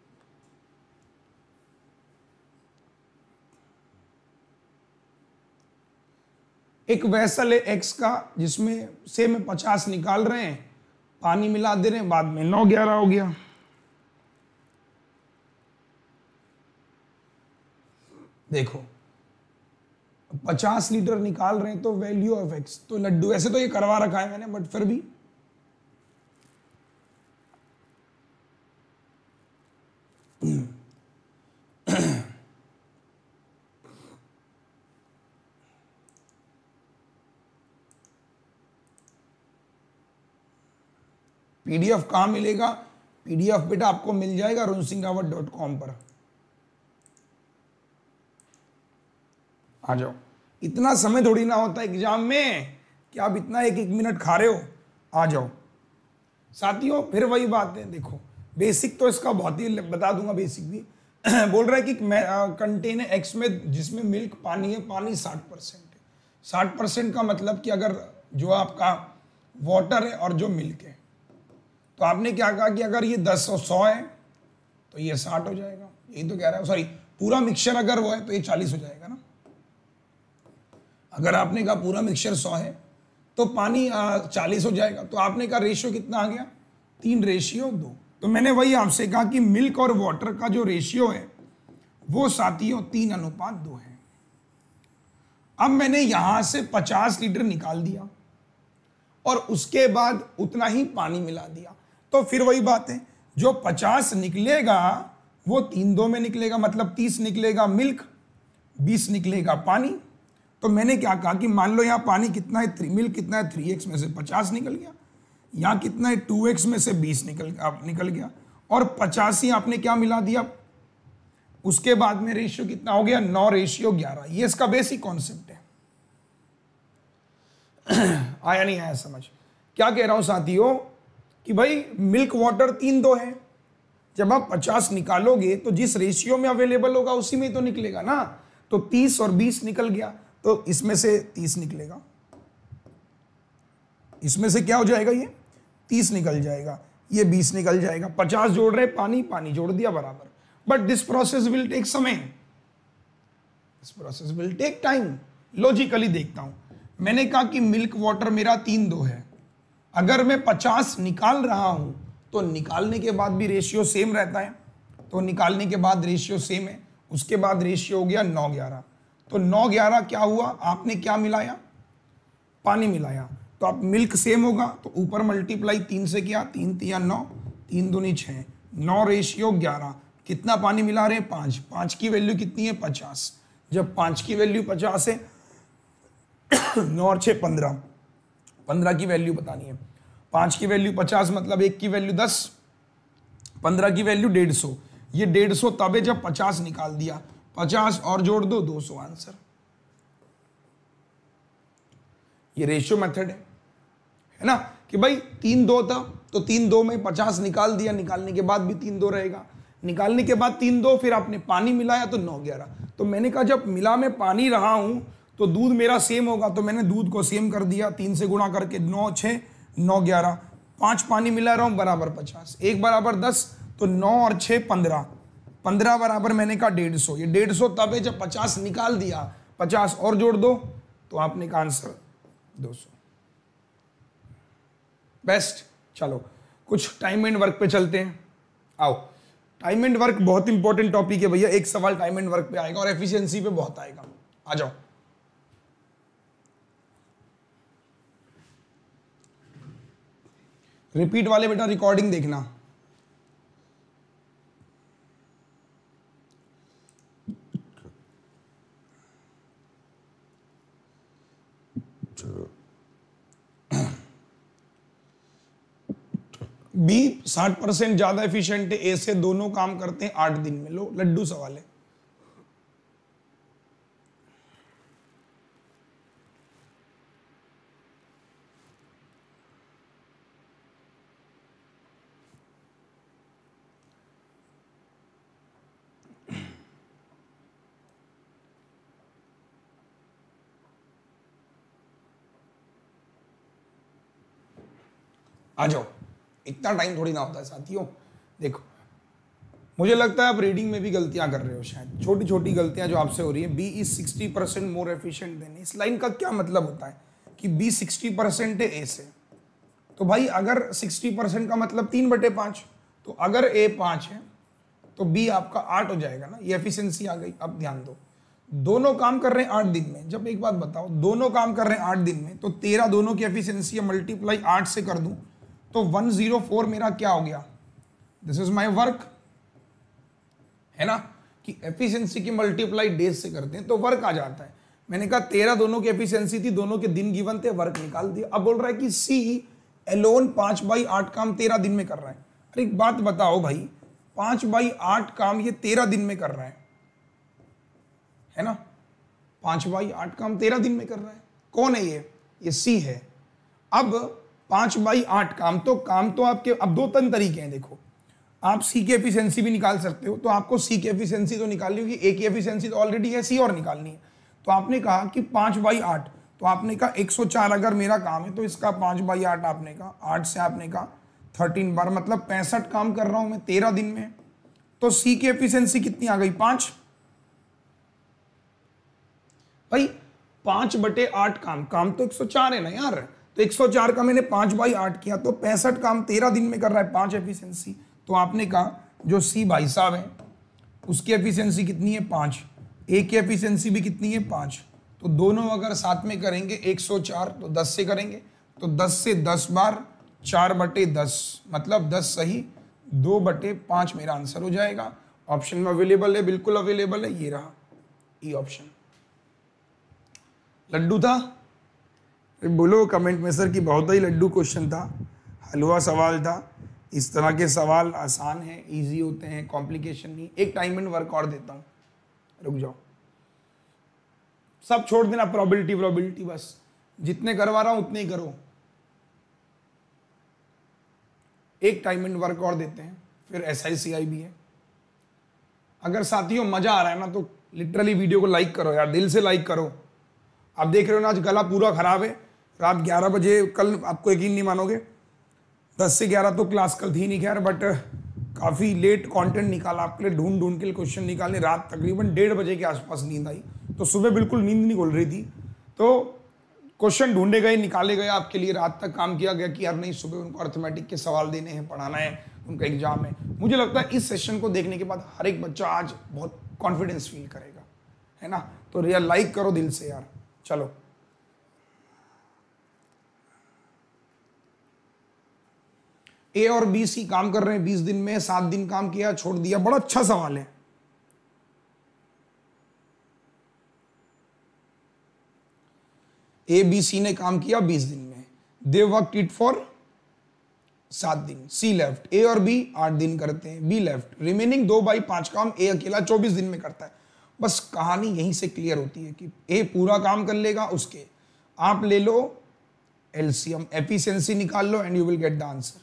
एक वेसल है एक्स का जिसमें से में पचास निकाल रहे हैं, पानी मिला दे रहे हैं, बाद में नौ ग्यारह हो गया। देखो पचास लीटर निकाल रहे हैं तो वैल्यू ऑफ एक्स, तो लड्डू ऐसे तो ये करवा रखा है मैंने, बट फिर भी पीडीएफ कहाँ मिलेगा? पीडीएफ बेटा आपको मिल जाएगा अरुण सिंह रावत डॉट कॉम पर। आ जाओ, इतना समय थोड़ी ना होता है एग्जाम में कि आप इतना एक एक मिनट खा रहे हो। आ जाओ साथियों, फिर वही बात है, देखो बेसिक तो इसका बहुत ही बता दूंगा, बेसिक भी बोल रहा है कि कंटेनर एक्स में जिसमें मिल्क पानी है, पानी साठ परसेंट है। साठ परसेंट का मतलब कि अगर जो आपका वाटर है और जो मिल्क है, तो आपने क्या कहा कि अगर ये दस और सौ है तो ये साठ हो जाएगा, यही तो कह रहा है। सॉरी, पूरा मिक्सचर अगर वो है तो ये चालीस हो जाएगा ना। अगर आपने कहा पूरा मिक्सचर सौ है तो पानी चालीस हो जाएगा, तो आपने कहा रेशियो कितना आ गया? तीन रेशियो दो। तो मैंने वही आपसे कहा कि मिल्क और वाटर का जो रेशियो है वो साथियों तीन अनुपात दो है। अब मैंने यहां से पचास लीटर निकाल दिया और उसके बाद उतना ही पानी मिला दिया, तो फिर वही बात है, जो पचास निकलेगा वो तीन दो में निकलेगा, मतलब तीस निकलेगा मिल्क, बीस निकलेगा पानी। तो मैंने क्या कहा कि मान लो यहाँ पानी कितना है, थ्री, मिल्क कितना है, थ्री एक्स में से पचास निकल गया, यहाँ कितना है, टू एक्स में से बीस निकल निकल गया, और पचासी आपने क्या मिला दिया, उसके बाद में रेशियो कितना हो गया, नौ रेशियो ग्यारह। ये इसका बेसिक कॉन्सेप्ट है। आया नहीं आया समझ? क्या कह रहा हूं साथियों कि भाई मिल्क वाटर तीन दो है, जब आप पचास निकालोगे तो जिस रेशियो में अवेलेबल होगा उसी में तो निकलेगा ना। तो तीस और बीस निकल गया, तो इसमें से तीस निकलेगा, इसमें से क्या हो जाएगा, ये तीस निकल जाएगा, ये बीस निकल जाएगा, पचास जोड़ रहे पानी, पानी जोड़ दिया बराबर। But this process will take समय, this process will take time. Logically देखता हूं, मैंने कहा कि मिल्क वाटर मेरा तीन दो है, अगर मैं पचास निकाल रहा हूं तो निकालने के बाद भी रेशियो सेम रहता है, तो निकालने के बाद रेशियो सेम है, उसके बाद रेशियो हो गया नौ ग्यारह। तो नौ ग्यारह क्या हुआ, आपने क्या मिलाया, पानी मिलाया, तो आप मिल्क सेम होगा तो ऊपर मल्टीप्लाई तीन से किया, तीन तिया नौ, तीन दूनी छः, नौ रेशियो ग्यारह, कितना पानी मिला रहे हैं, पाँच, पाँच की वैल्यू कितनी है, पचास। जब पाँच की वैल्यू पचास है, नौ और छः पंद्रह, पंद्रह की वैल्यू बतानी है, पाँच की वैल्यू पचास मतलब एक की वैल्यू दस, पंद्रह की वैल्यू डेढ़ सौ। ये डेढ़ सौ तब है जब पचास निकाल दिया, पचास और जोड़ दो, दो सौ आंसर। ये रेशियो मेथड है, है ना, कि भाई तीन दो था तो तीन दो में पचास निकाल दिया, निकालने के बाद भी तीन दो रहेगा, निकालने के बाद तीन दो, फिर आपने पानी मिलाया तो नौ ग्यारह। तो मैंने कहा जब मिला में पानी रहा हूं तो दूध मेरा सेम होगा, तो मैंने दूध को सेम कर दिया, तीन से गुणा करके नौ छः नौ ग्यारह, पाँच पानी मिला रहा हूँ बराबर पचास, एक बराबर दस, तो नौ और छः पंद्रह, पंद्रह बराबर मैंने कहा डेढ़ सौ। ये डेढ़ सौ तब है जब पचास निकाल दिया, पचास और जोड़ दो तो आपने का आंसर दो सौ। बेस्ट। चलो कुछ टाइम एंड वर्क पे चलते हैं, आओ। टाइम एंड वर्क बहुत इंपॉर्टेंट टॉपिक है भैया, एक सवाल टाइम एंड वर्क पे आएगा और एफिशिएंसी पे बहुत आएगा। आ जाओ रिपीट वाले बेटा रिकॉर्डिंग देखना। बी साठ परसेंट ज्यादा एफिशिएंट है ए से, दोनों काम करते हैं आठ दिन में। लो लड्डू सवाल है। आ जाओ, इतना टाइम थोड़ी ना होता है साथियों। देखो मुझे लगता है आप रीडिंग में भी गलतियां कर रहे हो, शायद छोटी छोटी गलतियां जो आपसे हो रही है। B is sixty percent more efficient than. इस लाइन का क्या मतलब होता है कि बी सिक्सटी परसेंट है ए से, तो भाई अगर सिक्सटी परसेंट का मतलब तीन बटे पांच, तो अगर ए पांच है तो बी आपका आठ हो जाएगा ना, ये एफिशिएंसी आ गई। अब ध्यान दो, दोनों काम कर रहे हैं आठ दिन में। जब एक बात बताओ, दोनों काम कर रहे हैं आठ दिन में, तो तेरह दोनों की एफिशिएंसी मल्टीप्लाई आठ से कर दूं तो वन जीरो फोर मेरा क्या हो गया, दिस इज माय वर्क, है ना, कि एफिशिएंसी की मल्टीप्लाई डेज से करते हैं तो वर्क आ जाता है। मैंने कहा तेरह दोनों की एफिशिएंसी थी, दोनों के दिन गिवन थे, वर्क निकाल दिया। अब बोल रहा है कि सी एलोन पांच बाई आठ काम तेरह दिन में कर रहा है। अरे एक बात बताओ भाई, पांच बाई आठ काम ये तेरह दिन में कर रहा है, है ना, पांच बाई आठ काम तेरह दिन में कर रहा है। कौन है ये? ये सी है। अब पांच बाई आठ काम, तो काम तो आपके अब दो तीन तरीके हैं। देखो आप सी की एफिशिएंसी भी निकाल सकते हो, तो आपको सी की एफिशिएंसी तो निकालनी होगी, ए की एफिशिएंसी तो ऑलरेडी है, सी और निकालनी है। तो आपने कहा कि पांच बाई आठ, तो आपने कहा एक सौ चार अगर मेरा काम है तो इसका पांच बाई आठ आपने कहा, आठ से आपने कहा थर्टीन बार, मतलब पैंसठ काम कर रहा हूं मैं तेरह दिन में। तो सी की एफिशिएंसी कितनी आ गई? पांच। भाई पांच बटे आठ काम, काम तो एक सौ चार है ना यार, तो एक सौ चार का मैंने पांच बाई आठ किया तो पैंसठ काम तेरह दिन में कर रहा है, पांच एफिशिएंसी। तो आपने कहा जो सी भाई साहब है उसकी एफिशिएंसी कितनी है? पांच। ए की एफिशिएंसी भी कितनी है? पांच। तो दोनों अगर साथ में करेंगे एक सौ चार, तो दस से करेंगे, तो दस से दस बार चार बटे दस, मतलब दस सही, दो बटे पांच मेरा आंसर हो जाएगा। ऑप्शन में अवेलेबल है, बिल्कुल अवेलेबल है, ये रहा ई ऑप्शन। लड्डू था? बोलो कमेंट में सर कि बहुत ही लड्डू क्वेश्चन था, हलवा सवाल था। इस तरह के सवाल आसान हैं, इजी होते हैं, कॉम्प्लिकेशन नहीं। एक टाइम एंड वर्क और देता हूँ, रुक जाओ, सब छोड़ देना, प्रोबेबिलिटी प्रोबेबिलिटी बस जितने करवा रहा हूं उतने ही करो। एक टाइम एंड वर्क और देते हैं, फिर एस आई सी आई भी है। अगर साथियों मजा आ रहा है ना तो लिटरली वीडियो को लाइक करो यार, दिल से लाइक करो। आप देख रहे हो ना आज गला पूरा खराब है, रात ग्यारह बजे, कल आपको यकीन नहीं मानोगे दस से ग्यारह तो क्लास कल थी नहीं खैर, बट काफ़ी लेट कंटेंट निकाला आपके लिए, ढूंढ ढूंढ के क्वेश्चन निकाले। रात तकरीबन डेढ़ बजे के आसपास नींद आई, तो सुबह बिल्कुल नींद नहीं खुल रही थी, तो क्वेश्चन ढूंढे गए, निकाले गए आपके लिए, रात तक काम किया गया कि यार नहीं सुबह उनको अर्थमेटिक के सवाल देने हैं, पढ़ाना है, उनका एग्जाम है। मुझे लगता है इस सेशन को देखने के बाद हर एक बच्चा आज बहुत कॉन्फिडेंस फील करेगा, है ना। तो रियल लाइक करो दिल से यार। चलो ए और बी सी काम कर रहे हैं बीस दिन में, सात दिन काम किया छोड़ दिया। बड़ा अच्छा सवाल है। ए बी सी ने काम किया बीस दिन में, दे वर्कड इट फॉर सात दिन। सी लेफ्ट, ए और बी आठ दिन करते हैं, बी लेफ्ट रिमेनिंग दो बाई पांच काम ए अकेला चौबीस दिन में करता है। बस कहानी यहीं से क्लियर होती है कि ए पूरा काम कर लेगा, उसके आप ले लो एलसीएम, एफिशिएंसी निकाल लो and you will get the answer.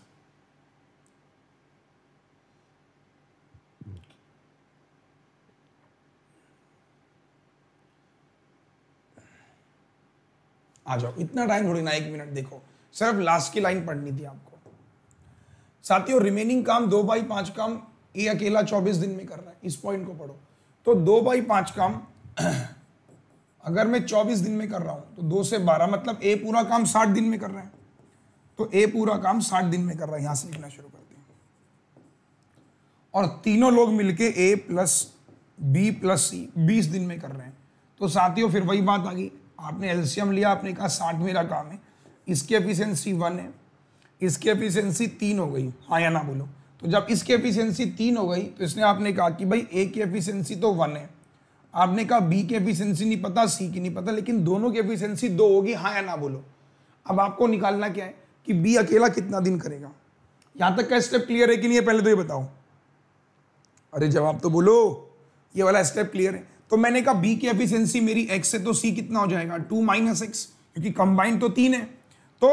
आ जाओ, इतना टाइम थोड़ी ना, एक मिनट देखो, सिर्फ लास्ट की लाइन पढ़नी थी आपको। साथियों रिमेनिंग काम दो बाई पांच काम ए अकेला चौबीस दिन में कर रहा है, इस पॉइंट को पढ़ो। तो दो बाई पांच काम अगर मैं चौबीस दिन में कर रहा हूं तो दो से बारह, मतलब ए पूरा काम साठ दिन में कर रहा है, तो ए पूरा काम साठ दिन में कर रहा है। यहां से लिखना शुरू करते हैं। और तीनों लोग मिलके A plus B plus C बीस दिन में कर रहे हैं। तो साथियों फिर वही बात आ गई, आपने एलसीएम लिया, आपने कहा साठ मेरा काम है, इसकी एफिशिएंसी वन है, इसकी एफिशिएंसी तीन हो गई, हाँ या ना बोलो। तो जब इसकी एफिशिएंसी तीन हो गई तो इसने आपने कहा कि भाई ए की एफिशिएंसी तो वन है, आपने कहा बी की एफिशिएंसी नहीं पता, सी की नहीं पता, लेकिन दोनों की एफिशिएंसी दो होगी, हाँ या ना बोलो। अब आपको निकालना क्या है कि बी अकेला कितना दिन करेगा। यहां तक का स्टेप क्लियर है कि नहीं है, पहले तो ये बताओ। अरे जवाब तो बोलो, ये वाला स्टेप क्लियर है। तो मैंने कहा बी की एफिशिएंसी मेरी एक्स है, तो सी कितना हो जाएगा, टू माइनस एक्स, क्योंकि कंबाइन तो तीन है। तो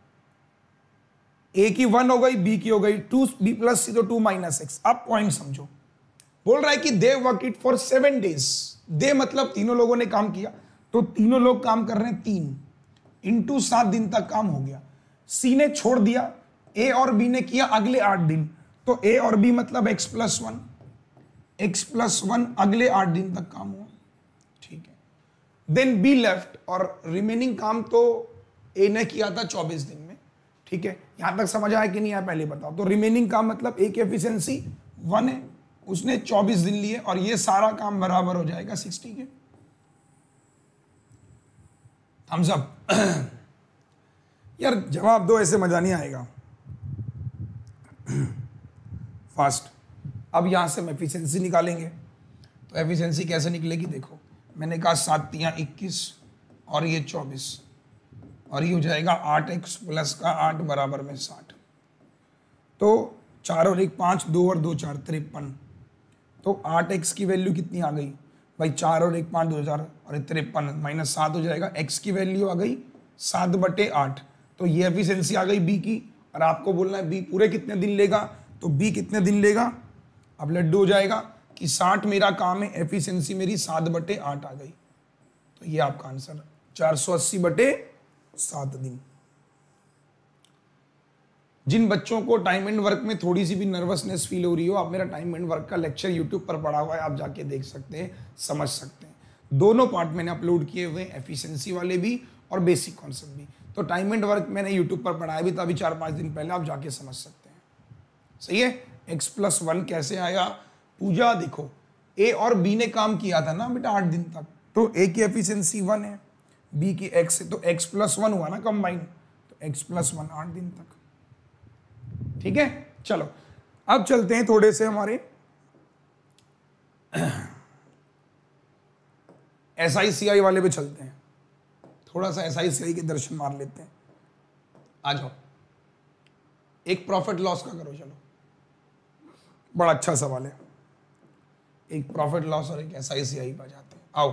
ए की वन हो गई, बी की हो गई टू, बी प्लस सी तो टू माइनस एक्स। अब पॉइंट समझो, बोल रहा है कि they work it for seven days. They मतलब तीनों लोगों ने काम किया, तो तीनों लोग काम कर रहे हैं तीन इंटू सात दिन तक काम हो गया। सी ने छोड़ दिया, ए और बी ने किया अगले आठ दिन, तो ए और बी मतलब x plus one, x plus one अगले आठ दिन तक काम हुआ, ठीक है। देन बी लेफ्ट, और रिमेनिंग काम तो ए ने किया था चौबीस दिन में, ठीक है। यहां तक समझ आया कि नहीं आया पहले बताओ। तो रिमेनिंग काम मतलब ए की एफिशिएंसी वन है, उसने चौबीस दिन लिए, और ये सारा काम बराबर हो जाएगा सिक्सटी के। Thumbs up. यार जवाब दो, ऐसे मजा नहीं आएगा। फास्ट। अब यहां से हम एफिशिएंसी निकालेंगे, तो एफिशिएंसी कैसे निकलेगी देखो। मैंने कहा सात तियां इक्कीस और ये चौबीस, और ये हो जाएगा आठ एक्स प्लस का आठ बराबर में साठ। तो चार और एक पाँच, दो और दो चार, तिरपन। तो आठ एक्स की वैल्यू कितनी आ गई भाई, चार और एक पाँच, दो हजार और तिरपन, माइनस सात हो जाएगा। एक्स की वैल्यू आ गई सात बटे आठ। तो ये एफिशिएंसी आ गई बी की, और आपको बोलना है बी पूरे कितने दिन लेगा, तो बी कितने दिन लेगा। अब लड्डू हो जाएगा कि साठ मेरा काम है, एफिशिएंसी मेरी सात बटे आठ आ गई। तो ये आपका आंसर चार सौ अस्सी बटे सात दिन। जिन बच्चों को टाइम एंड वर्क में थोड़ी सी भी नर्वसनेस फील हो रही हो, आप मेरा टाइम एंड वर्क का लेक्चर यूट्यूब पर पड़ा हुआ है, आप जाके देख सकते हैं, समझ सकते हैं। दोनों पार्ट मैंने अपलोड किए हुए, एफिशिएंसी वाले भी और बेसिक कॉन्सेप्ट भी। तो टाइम एंड वर्क मैंने यूट्यूब पर पढ़ाया भी था अभी चार पाँच दिन पहले, आप जाके समझ सकते हैं। सही है। एक्स प्लस वन कैसे आया, पूजा देखो ए और बी ने काम किया था ना बेटा आठ दिन तक, तो ए की एफिशिएंसी वन है, बी की एक्स है, तो एक्स प्लस वन हुआ ना कंबाइन, तो एक्स प्लस वन आठ दिन तक, ठीक है। चलो अब चलते हैं थोड़े से हमारे एस आई सी आई वाले पे चलते हैं, थोड़ा सा एस आई सी आई के दर्शन मार लेते हैं। आ जाओ, एक प्रॉफिट लॉस का करो। चलो बड़ा अच्छा सवाल है, एक प्रॉफिट लॉस और एक एस आई सी आई पर जाते हैं। आओ।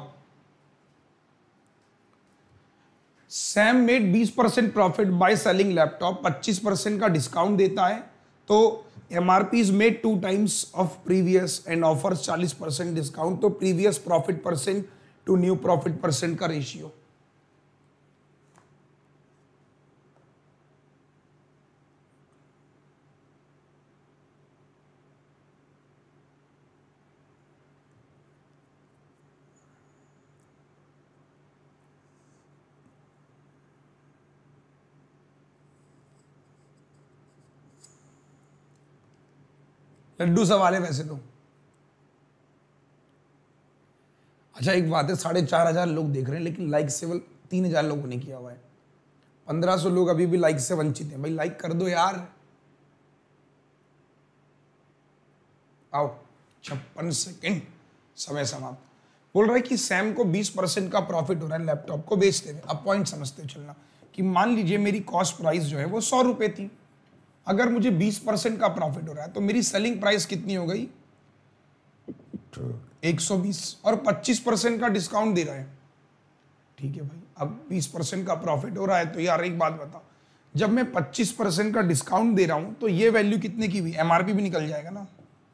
सैम मेड बीस percent profit by selling laptop, पच्चीस परसेंट का डिस्काउंट देता है, तो MRP is made two times of previous and offers चालीस परसेंट डिस्काउंट, तो previous profit percent to new profit percent का रेशियो। लड्डू सवाल है वैसे तो। अच्छा एक बात है, साढ़े चार हजार लोग देख रहे हैं, लेकिन लाइक से केवल तीन हजार लोगों ने किया हुआ है। पंद्रह सौ लोग अभी भी लाइक से वंचित हैं। भाई लाइक कर दो यार। आओ, छप्पन सेकेंड, समय समाप्त। बोल रहा है कि सैम को बीस परसेंट का प्रॉफिट हो रहा है लैपटॉप को बेचते हुए। अब पॉइंट समझते हो चलना, कि मान लीजिए मेरी कॉस्ट प्राइस जो है वो सौ रुपए थी, अगर मुझे बीस परसेंट का प्रॉफिट हो रहा है तो मेरी सेलिंग प्राइस कितनी हो गई, एक सौ बीस, और पच्चीस परसेंट का डिस्काउंट दे रहा है। ठीक है भाई, अब बीस परसेंट का प्रॉफिट हो रहा है, तो यार एक बात बताओ, जब मैं पच्चीस परसेंट का डिस्काउंट दे रहा हूं तो ये वैल्यू कितने की हुई, एमआरपी भी निकल जाएगा ना।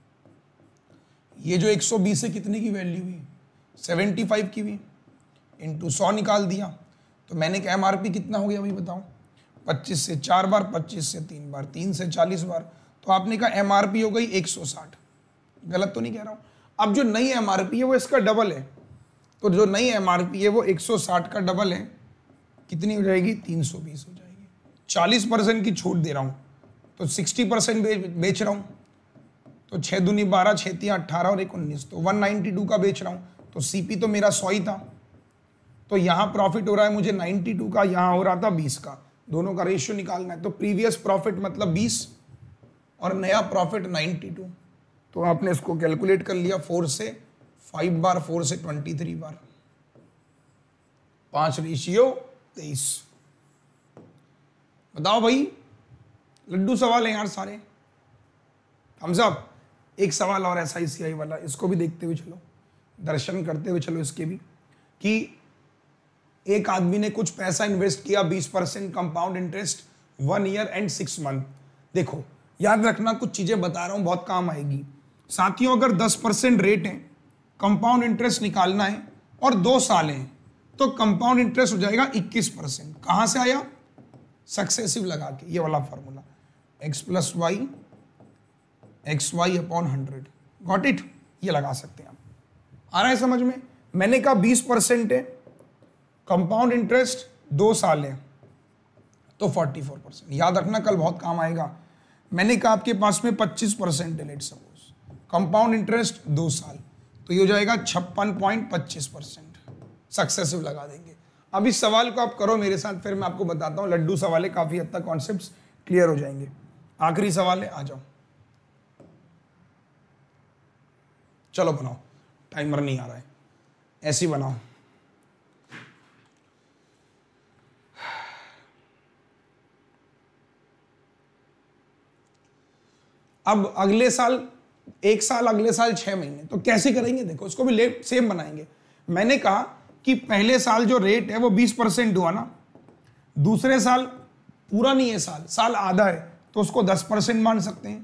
ये जो एक सौ बीस है कितने की वैल्यू हुई, पचहत्तर की हुई, इंटू सौ निकाल दिया, तो मैंने कहा एमआरपी कितना हो गया भाई बताओ, पच्चीस से चार बार, पच्चीस से तीन बार, तीन से चालीस बार, तो आपने कहा एमआरपी हो गई एक सौ साठ। गलत तो नहीं कह रहा हूं। अब जो नई एमआरपी है वो इसका डबल है, तो जो नई एमआरपी है वो एक सौ साठ का डबल है, कितनी हो जाएगी, तीन सौ बीस हो जाएगी। चालीस परसेंट की छूट दे रहा हूं तो साठ परसेंट बेच रहा हूं, तो छः दूनी बारह, छः तियाँ अट्ठारह और एक उन्नीस, तो एक सौ बानवे का बेच रहा हूं, तो सीपी तो मेरा सौ ही था, तो यहाँ प्रॉफिट हो रहा है मुझे बानवे का, यहाँ हो रहा था बीस का, दोनों का रेशियो निकालना है। तो प्रीवियस प्रॉफिट मतलब बीस और नया प्रॉफिट नाइन्टी टू। तो आपने इसको कैलकुलेट कर लिया, फोर से फाइव बार, फोर से ट्वेंटी थ्री बार, पांच रेशियो तेईस। बताओ भाई, लड्डू सवाल है यार सारे। हम सब एक सवाल और एस आई सी आई वाला, इसको भी देखते हुए चलो, दर्शन करते हुए चलो इसके भी, कि एक आदमी ने कुछ पैसा इन्वेस्ट किया, बीस percent compound interest, one year and six month. देखो याद रखना, कुछ चीजें बता रहा हूं बहुत काम आएगी साथियों। अगर दस परसेंट रेट है, कंपाउंड इंटरेस्ट निकालना है और दो साल है, तो कंपाउंड इंटरेस्ट हो जाएगा इक्कीस परसेंट। कहां से आया? सक्सेसिव लगा के, ये वाला formula, x plus y x y upon hundred. Got it? ये लगा सकते हैं आप। आ रहा है समझ में? मैंने कहा बीस परसेंट है, कंपाउंड इंटरेस्ट दो साल है, तो फोर्टी फोर परसेंट। याद रखना, कल बहुत काम आएगा। मैंने कहा आपके पास में पच्चीस परसेंट है, लेट सपोज, कंपाउंड इंटरेस्ट दो साल, तो ये हो जाएगा छप्पन पॉइंट पच्चीस परसेंट। सक्सेसिव लगा देंगे। अब इस सवाल को आप करो मेरे साथ, फिर मैं आपको बताता हूँ। लड्डू सवाल है, काफी हद तक कॉन्सेप्ट्स क्लियर हो जाएंगे। आखिरी सवाल है, आ जाओ, चलो बनाओ। टाइमर नहीं आ रहा है, ऐसे ही बनाओ। अब अगले साल एक साल, अगले साल छह महीने, तो कैसे करेंगे? देखो इसको भी लेट सेम बनाएंगे। मैंने कहा कि पहले साल जो रेट है वो बीस परसेंट हुआ ना, दूसरे साल पूरा नहीं है, साल साल आधा है, तो उसको दस परसेंट मान सकते हैं।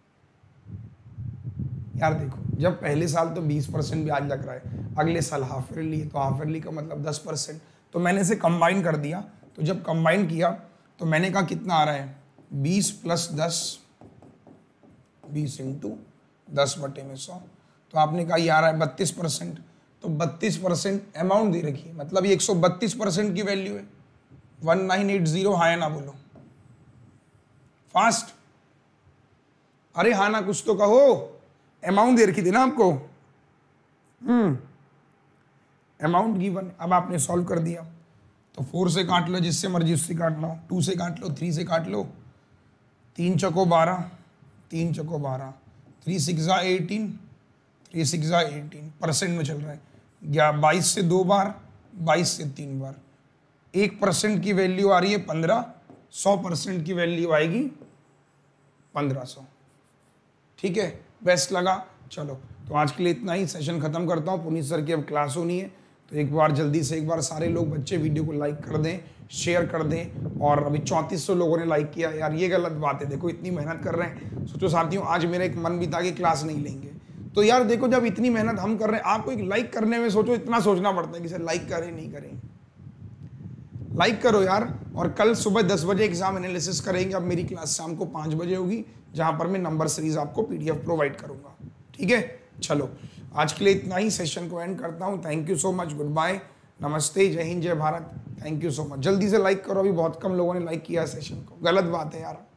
यार देखो, जब पहले साल तो बीस परसेंट ब्याज लग रहा है, अगले साल हाफ ईयरली, तो हाफ ईयरली का मतलब दस परसेंट, तो मैंने इसे कंबाइन कर दिया। तो जब कंबाइन किया तो मैंने कहा कितना आ रहा है, बीस प्लस दस, बीस इंटू दस बटे में सौ, तो आपने कहा ये आ रहा है बत्तीस परसेंट। तो बत्तीस परसेंट अमाउंट दे रखी है, मतलब ये एक सौ बत्तीस परसेंट की वैल्यू है। वन नाइन एट जीरो, हाँ ना बोलो फास्ट, अरे हाँ ना कुछ तो कहो, अमाउंट दे रखी थी ना आपको। Hmm amount given. अब आपने सॉल्व कर दिया, तो फोर से काट लो, जिससे मर्जी उससे काटना हो, टू से काट लो, थ्री से काट लो, तीन चको बारह, तीन चको बारह, three six eighteen, three six eighteen, percent में चल रहा है। या बाईस से दो बार, बाईस से तीन बार, एक परसेंट की वैल्यू आ रही है पंद्रह, सौ परसेंट की वैल्यू आएगी पंद्रह सौ। ठीक है, बेस्ट लगा? चलो, तो आज के लिए इतना ही, सेशन खत्म करता हूँ। पुनीत सर की अब क्लास होनी है, तो एक बार जल्दी से एक बार सारे लोग बच्चे वीडियो को लाइक कर दें, शेयर कर दें। और अभी चौंतीस सौ लोगों ने लाइक किया, यार ये गलत बात है। देखो इतनी मेहनत कर रहे हैं, सोचो साथियों, आज मेरा एक मन भी था कि क्लास नहीं लेंगे, तो यार देखो जब इतनी मेहनत हम कर रहे हैं, आपको एक लाइक करने में सोचो इतना सोचना पड़ता है कि सर लाइक करें नहीं करें। लाइक करो यार। और कल सुबह दस बजे एग्जाम एनालिसिस करेंगे। अब मेरी क्लास शाम को पाँच बजे होगी, जहां पर मैं नंबर सीरीज आपको पीडीएफ प्रोवाइड करूंगा। ठीक है, चलो आज के लिए इतना ही, सेशन को एंड करता हूं। Thank you so much, good bye, नमस्ते, जय हिंद, जय Bharat. Thank you so much. जल्दी से लाइक करो, अभी बहुत कम लोगों ने लाइक किया सेशन को, गलत बात है यार।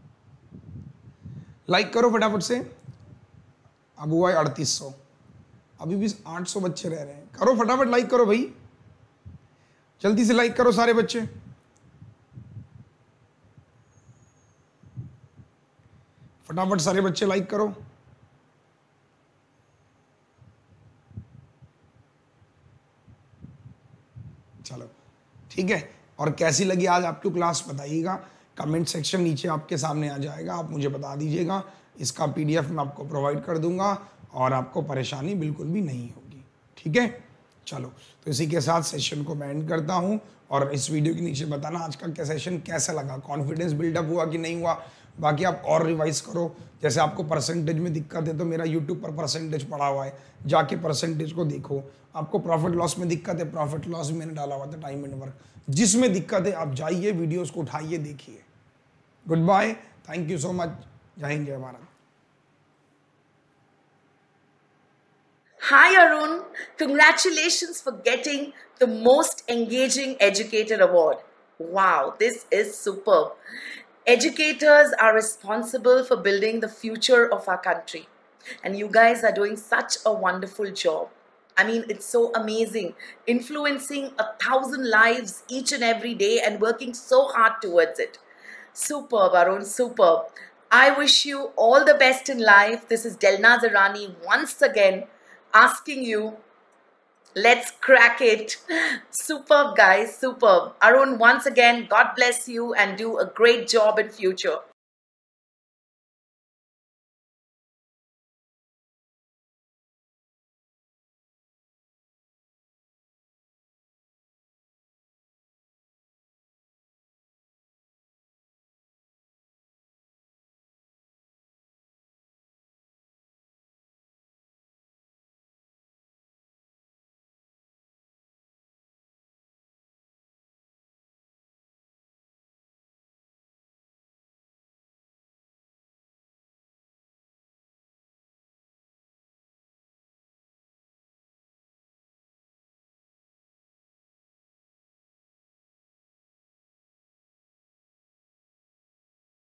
लाइक करो फटाफट से। अब हुआ है अड़तीस सौ, अभी भी आठ सौ बच्चे रह रहे हैं। करो फटाफट, लाइक करो भाई, जल्दी से लाइक करो सारे बच्चे। फटाफट सारे बच्चे लाइक करो। चलो ठीक है, और कैसी लगी आज आपकी क्लास बताइएगा, कमेंट सेक्शन नीचे आपके सामने आ जाएगा, आप मुझे बता दीजिएगा। इसका पीडीएफ मैं आपको प्रोवाइड कर दूंगा और आपको परेशानी बिल्कुल भी नहीं होगी। ठीक है, चलो, तो इसी के साथ सेशन को मैं एंड करता हूं। और इस वीडियो के नीचे बताना आज का क्या सेशन कैसा लगा, कॉन्फिडेंस बिल्डअप हुआ कि नहीं हुआ। बाकी आप और रिवाइज करो, जैसे आपको परसेंटेज में दिक्कत है तो मेरा यूट्यूब पर परसेंटेज पड़ा हुआ है, जाके परसेंटेज को देखो। आपको प्रॉफिट लॉस में दिक्कत है, प्रॉफिट लॉस मैंने डाला हुआ था, टाइम एंड वर्क। जिसमें दिक्कत है आप जाइए, वीडियोस को उठाइए, देखिए। Good bye, thank you so much, जय हिंद, जय Bharat. Hi Arun, congratulations for getting the most engaging educator award. Wow, this is superb. Educators are responsible for building the future of our country, and you guys are doing such a wonderful job. I mean, it's so amazing. Influencing a thousand lives each and every day and working so hard towards it. Superb, Arun, superb. I wish you all the best in life. This is Delnaz Irani once again asking you, let's crack it. Superb, guys, superb. Arun, once again, God bless you and do a great job in future.